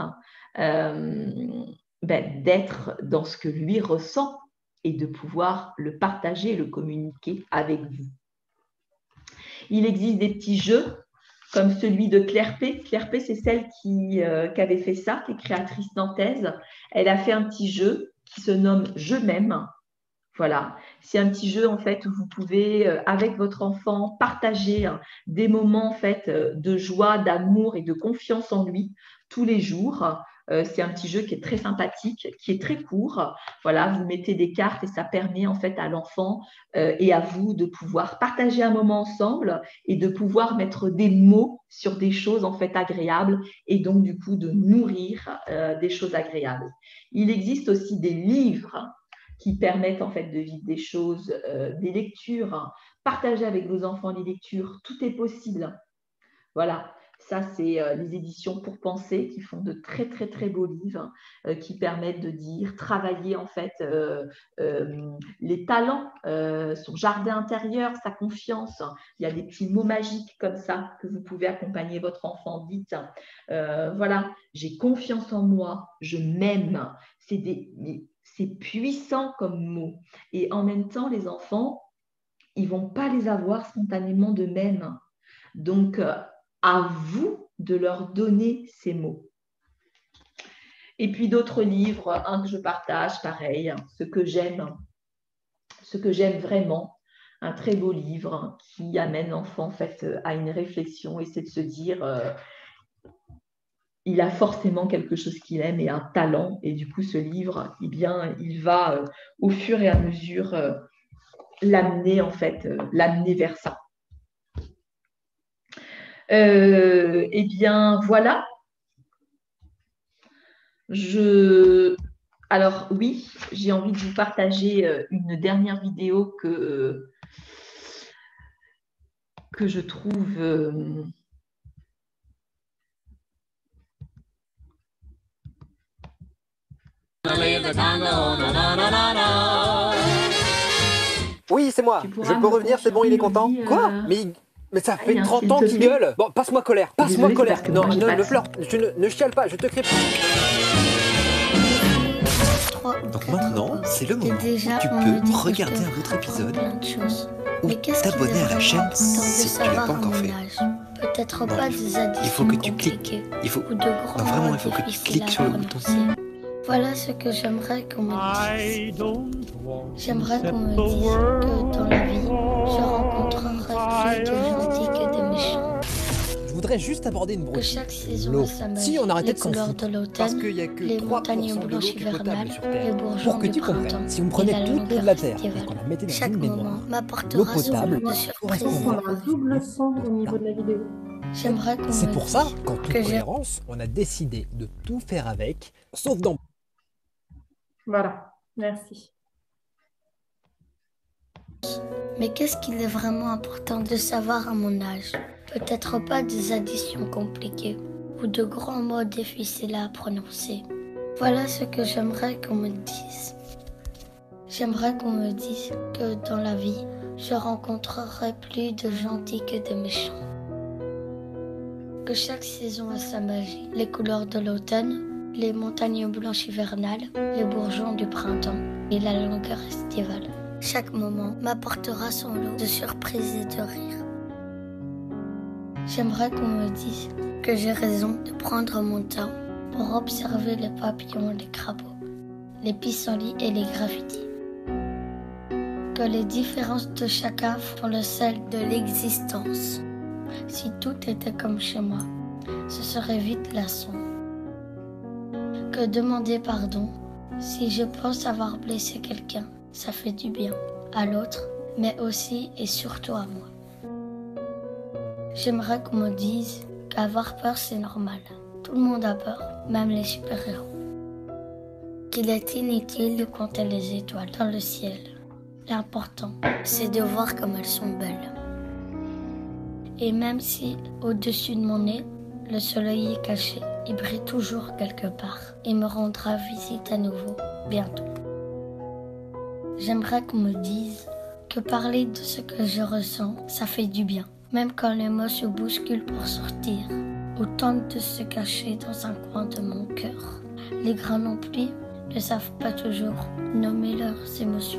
d'être dans ce que lui ressent et de pouvoir le partager, le communiquer avec vous. Il existe des petits jeux comme celui de Claire P. Claire P, c'est celle qui avait fait ça, qui est créatrice nantaise. Elle a fait un petit jeu qui se nomme « Je m'aime ». Voilà, c'est un petit jeu en fait où vous pouvez avec votre enfant partager des moments en fait de joie, d'amour et de confiance en lui tous les jours. C'est un petit jeu qui est très sympathique, qui est très court. Voilà, vous mettez des cartes et ça permet en fait à l'enfant et à vous de pouvoir partager un moment ensemble et de pouvoir mettre des mots sur des choses en fait agréables et donc du coup de nourrir des choses agréables. Il existe aussi des livres qui permettent en fait de vivre des choses, des lectures, partager avec vos enfants les lectures, tout est possible. Voilà, ça c'est les éditions Pour Penser qui font de très très très beaux livres qui permettent de dire, travailler en fait les talents, son jardin intérieur, sa confiance. Il y a des petits mots magiques comme ça que vous pouvez accompagner votre enfant. Dites, voilà, j'ai confiance en moi, je m'aime. C'est puissant comme mot. Et en même temps, les enfants, ils ne vont pas les avoir spontanément d'eux-mêmes. Donc, à vous de leur donner ces mots. Et puis d'autres livres, un que je partage, pareil, ce que j'aime vraiment, un très beau livre qui amène l'enfant en fait à une réflexion et c'est de se dire il a forcément quelque chose qu'il aime et un talent. Et du coup, ce livre, eh bien, il va au fur et à mesure l'amener vers ça. Eh bien, voilà. Alors, oui, j'ai envie de vous partager une dernière vidéo que je trouve... Oui, c'est moi. Je peux revenir, c'est bon, il est content. Quoi? Mais ça fait 30 ans qu'il gueule. Bon, passe-moi colère. Passe-moi colère. Non, ne pleure. Ne chiale pas, je te crie. Donc maintenant, c'est le moment où tu peux regarder un autre épisode ou t'abonner à la chaîne si tu ne l'as pas encore fait. Peut-être pas des additions il faut que tu cliques. Il faut que tu cliques sur le bouton. Voilà ce que j'aimerais qu'on me dise. J'aimerais qu'on me dise que dans la vie, je rencontrerai plus de gentils que de méchants. Je voudrais juste aborder une Que broche. chaque saison L'eau. a sa magie. Si on arrêtait de s'en Les couleurs foutre, de l'automne, parce qu'il n'y a que les 3% montagnes de l'eau blanches qui est potable hivernales, sur les Terre. bourgeons Pour que du tu comprennes, printemps si on et prenait la toute l'eau longueur de la Terre et estivale. qu'on la mettait dans Chaque une moment baignoire, l'eau m'apportera son potable lot de surprises. On a un double son au niveau de la vidéo. J'aimerais qu'on c'est me pour ça dise qu'en toute que j'ai- cohérence, on a décidé de tout faire avec, sauf dans... Voilà, merci. Mais qu'est-ce qu'il est vraiment important de savoir à mon âge? Peut-être pas des additions compliquées ou de grands mots difficiles à prononcer. Voilà ce que j'aimerais qu'on me dise. J'aimerais qu'on me dise que dans la vie, je rencontrerai plus de gentils que de méchants. Que chaque saison a sa magie. Les couleurs de l'automne, les montagnes blanches hivernales, les bourgeons du printemps et la longueur estivale. Chaque moment m'apportera son lot de surprises et de rires. J'aimerais qu'on me dise que j'ai raison de prendre mon temps pour observer les papillons et les crapauds, les pissenlits et les graffitis. Que les différences de chacun font le sel de l'existence. Si tout était comme chez moi, ce serait vite lassant. Que demander pardon, si je pense avoir blessé quelqu'un, ça fait du bien à l'autre, mais aussi et surtout à moi. J'aimerais qu'on me dise qu'avoir peur, c'est normal. Tout le monde a peur, même les super-héros. Qu'il est inutile de compter les étoiles dans le ciel. L'important, c'est de voir comme elles sont belles. Et même si, au-dessus de mon nez, le soleil est caché, il brille toujours quelque part et me rendra visite à nouveau, bientôt. J'aimerais qu'on me dise que parler de ce que je ressens, ça fait du bien. Même quand les mots se bousculent pour sortir, ou tentent de se cacher dans un coin de mon cœur. Les grands non plus ne savent pas toujours nommer leurs émotions.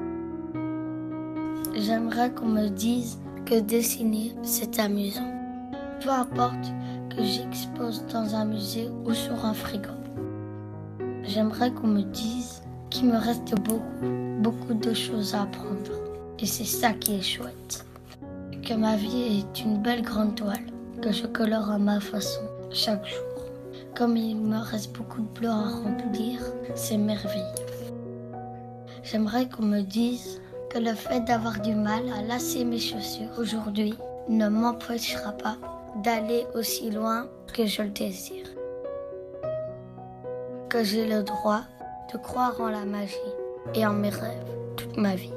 J'aimerais qu'on me dise que dessiner, c'est amusant. Peu importe que j'expose dans un musée ou sur un frigo. J'aimerais qu'on me dise qu'il me reste beaucoup de choses à apprendre. Et c'est ça qui est chouette. Que ma vie est une belle grande toile que je colore à ma façon chaque jour. Comme il me reste beaucoup de bleu à remplir, c'est merveilleux. J'aimerais qu'on me dise que le fait d'avoir du mal à lasser mes chaussures aujourd'hui ne m'empêchera pas d'aller aussi loin que je le désire. Que j'ai le droit de croire en la magie et en mes rêves toute ma vie.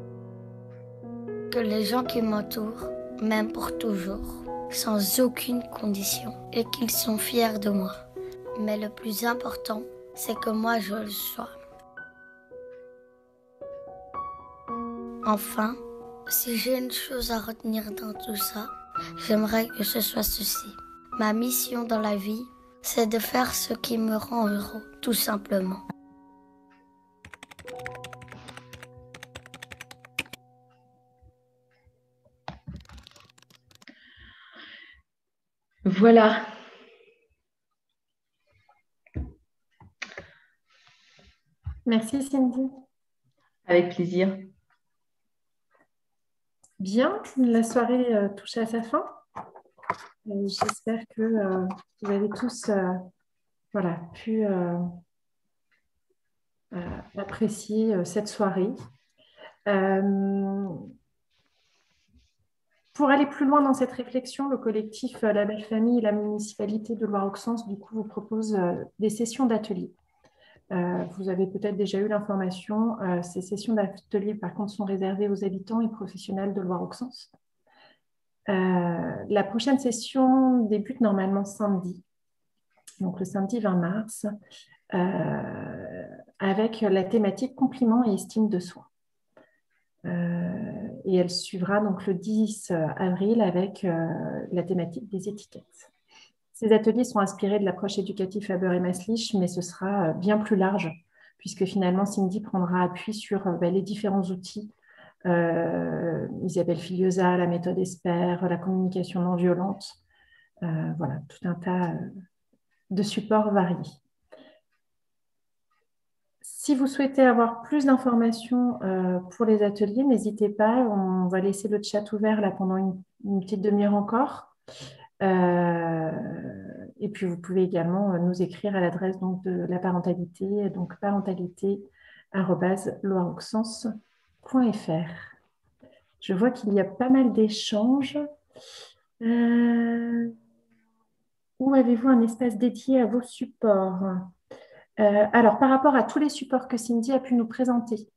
Que les gens qui m'entourent m'aiment pour toujours, sans aucune condition, et qu'ils sont fiers de moi. Mais le plus important, c'est que moi je le sois. Enfin, si j'ai une chose à retenir dans tout ça, j'aimerais que ce soit ceci. Ma mission dans la vie, c'est de faire ce qui me rend heureux, tout simplement. Voilà. Merci Cindy. Avec plaisir. Bien, la soirée touche à sa fin. J'espère que vous avez tous pu apprécier cette soirée. Pour aller plus loin dans cette réflexion, le collectif La Belle Famille et la municipalité de Loire-Auxence du coup, vous propose des sessions d'ateliers. Vous avez peut-être déjà eu l'information, ces sessions d'ateliers par contre sont réservées aux habitants et professionnels de Loire-Auxence. La prochaine session débute normalement samedi, donc le samedi 20 mars, avec la thématique compliments et estime de soi. Et elle suivra donc le 10 avril avec la thématique des étiquettes. Ces ateliers sont inspirés de l'approche éducative Haber-Maslich, mais ce sera bien plus large, puisque finalement Cindy prendra appui sur les différents outils. Isabelle Filiosa, la méthode ESPER, la communication non violente, voilà, tout un tas de supports variés. Si vous souhaitez avoir plus d'informations pour les ateliers, n'hésitez pas, on va laisser le chat ouvert là pendant une petite demi-heure encore. Et puis vous pouvez également nous écrire à l'adresse de la parentalité, donc parentalité@loireauxence.fr. Je vois qu'il y a pas mal d'échanges. Où avez-vous un espace dédié à vos supports? Alors, par rapport à tous les supports que Cindy a pu nous présenter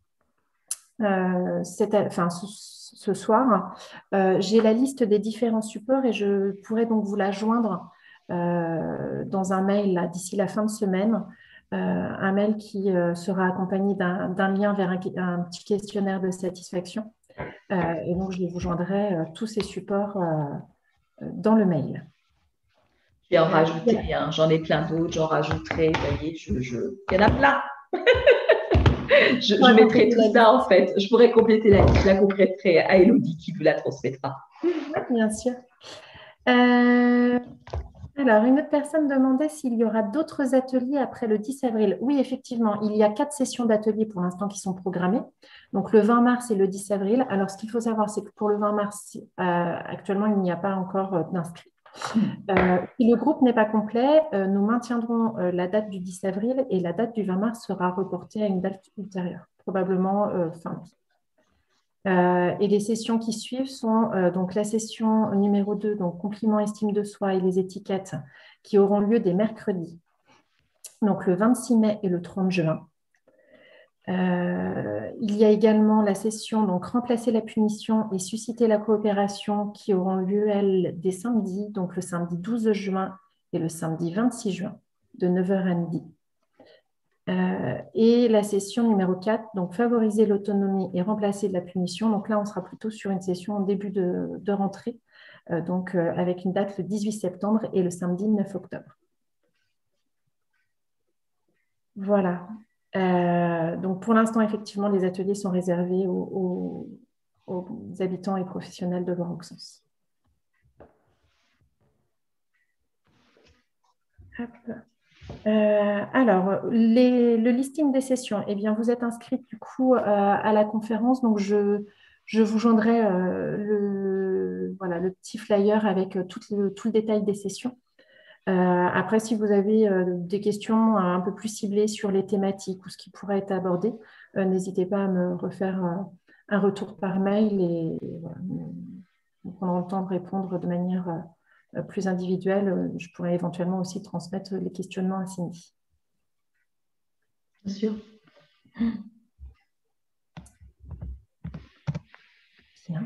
ce soir, j'ai la liste des différents supports et je pourrais donc vous la joindre dans un mail d'ici la fin de semaine, un mail qui sera accompagné d'un lien vers un petit questionnaire de satisfaction. Et donc, je vous joindrai tous ces supports dans le mail. Je vais en rajouter, hein. J'en ai plein d'autres, j'en rajouterai. Vous voyez, il y en a plein. je mettrai tout ça en fait. Je pourrais compléter la liste, je la compléterai à Élodie qui vous la transmettra. Bien sûr. Alors, une autre personne demandait s'il y aura d'autres ateliers après le 10 avril. Oui, effectivement, il y a 4 sessions d'ateliers pour l'instant qui sont programmées. Donc, le 20 mars et le 10 avril. Alors, ce qu'il faut savoir, c'est que pour le 20 mars, actuellement, il n'y a pas encore d'inscrits. Si le groupe n'est pas complet, nous maintiendrons la date du 10 avril et la date du 20 mars sera reportée à une date ultérieure, probablement fin mai. Et les sessions qui suivent sont donc la session numéro 2, donc compliment, estime de soi et les étiquettes, qui auront lieu dès mercredi, donc le 26 mai et le 30 juin. Il y a également la session donc remplacer la punition et susciter la coopération qui auront lieu, elles, des samedis, donc le samedi 12 juin et le samedi 26 juin, de 9h à midi. Et la session numéro 4, donc favoriser l'autonomie et remplacer la punition. Donc là, on sera plutôt sur une session en début de rentrée, donc avec une date le 18 septembre et le samedi 9 octobre. Voilà. Donc pour l'instant, effectivement, les ateliers sont réservés aux habitants et professionnels de Loire-Auxances. Alors, le listing des sessions, eh bien, vous êtes inscrite du coup à la conférence, donc je vous joindrai voilà, le petit flyer avec tout le détail des sessions. Après, si vous avez des questions un peu plus ciblées sur les thématiques ou ce qui pourrait être abordé, n'hésitez pas à me refaire un retour par mail et voilà, nous prendrons le temps de répondre de manière plus individuelle. Je pourrais éventuellement aussi transmettre les questionnements à Cindy. Bien sûr. Bien.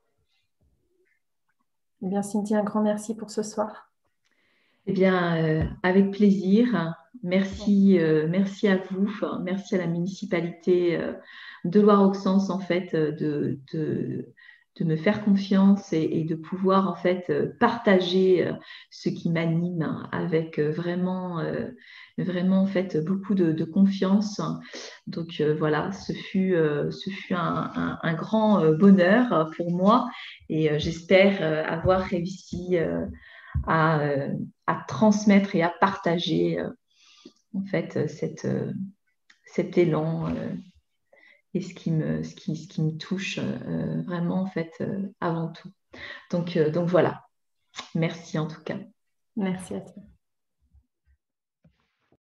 Eh bien, Cindy, un grand merci pour ce soir. Eh bien, avec plaisir. Merci, merci à vous, merci à la municipalité de Loire-Auxances en fait de me faire confiance et de pouvoir en fait partager ce qui m'anime avec vraiment en fait beaucoup de confiance. Donc voilà, ce fut un grand bonheur pour moi et j'espère avoir réussi à transmettre et à partager en fait cet élan et ce qui me touche vraiment en fait avant tout. Donc voilà, merci en tout cas. Merci à toi.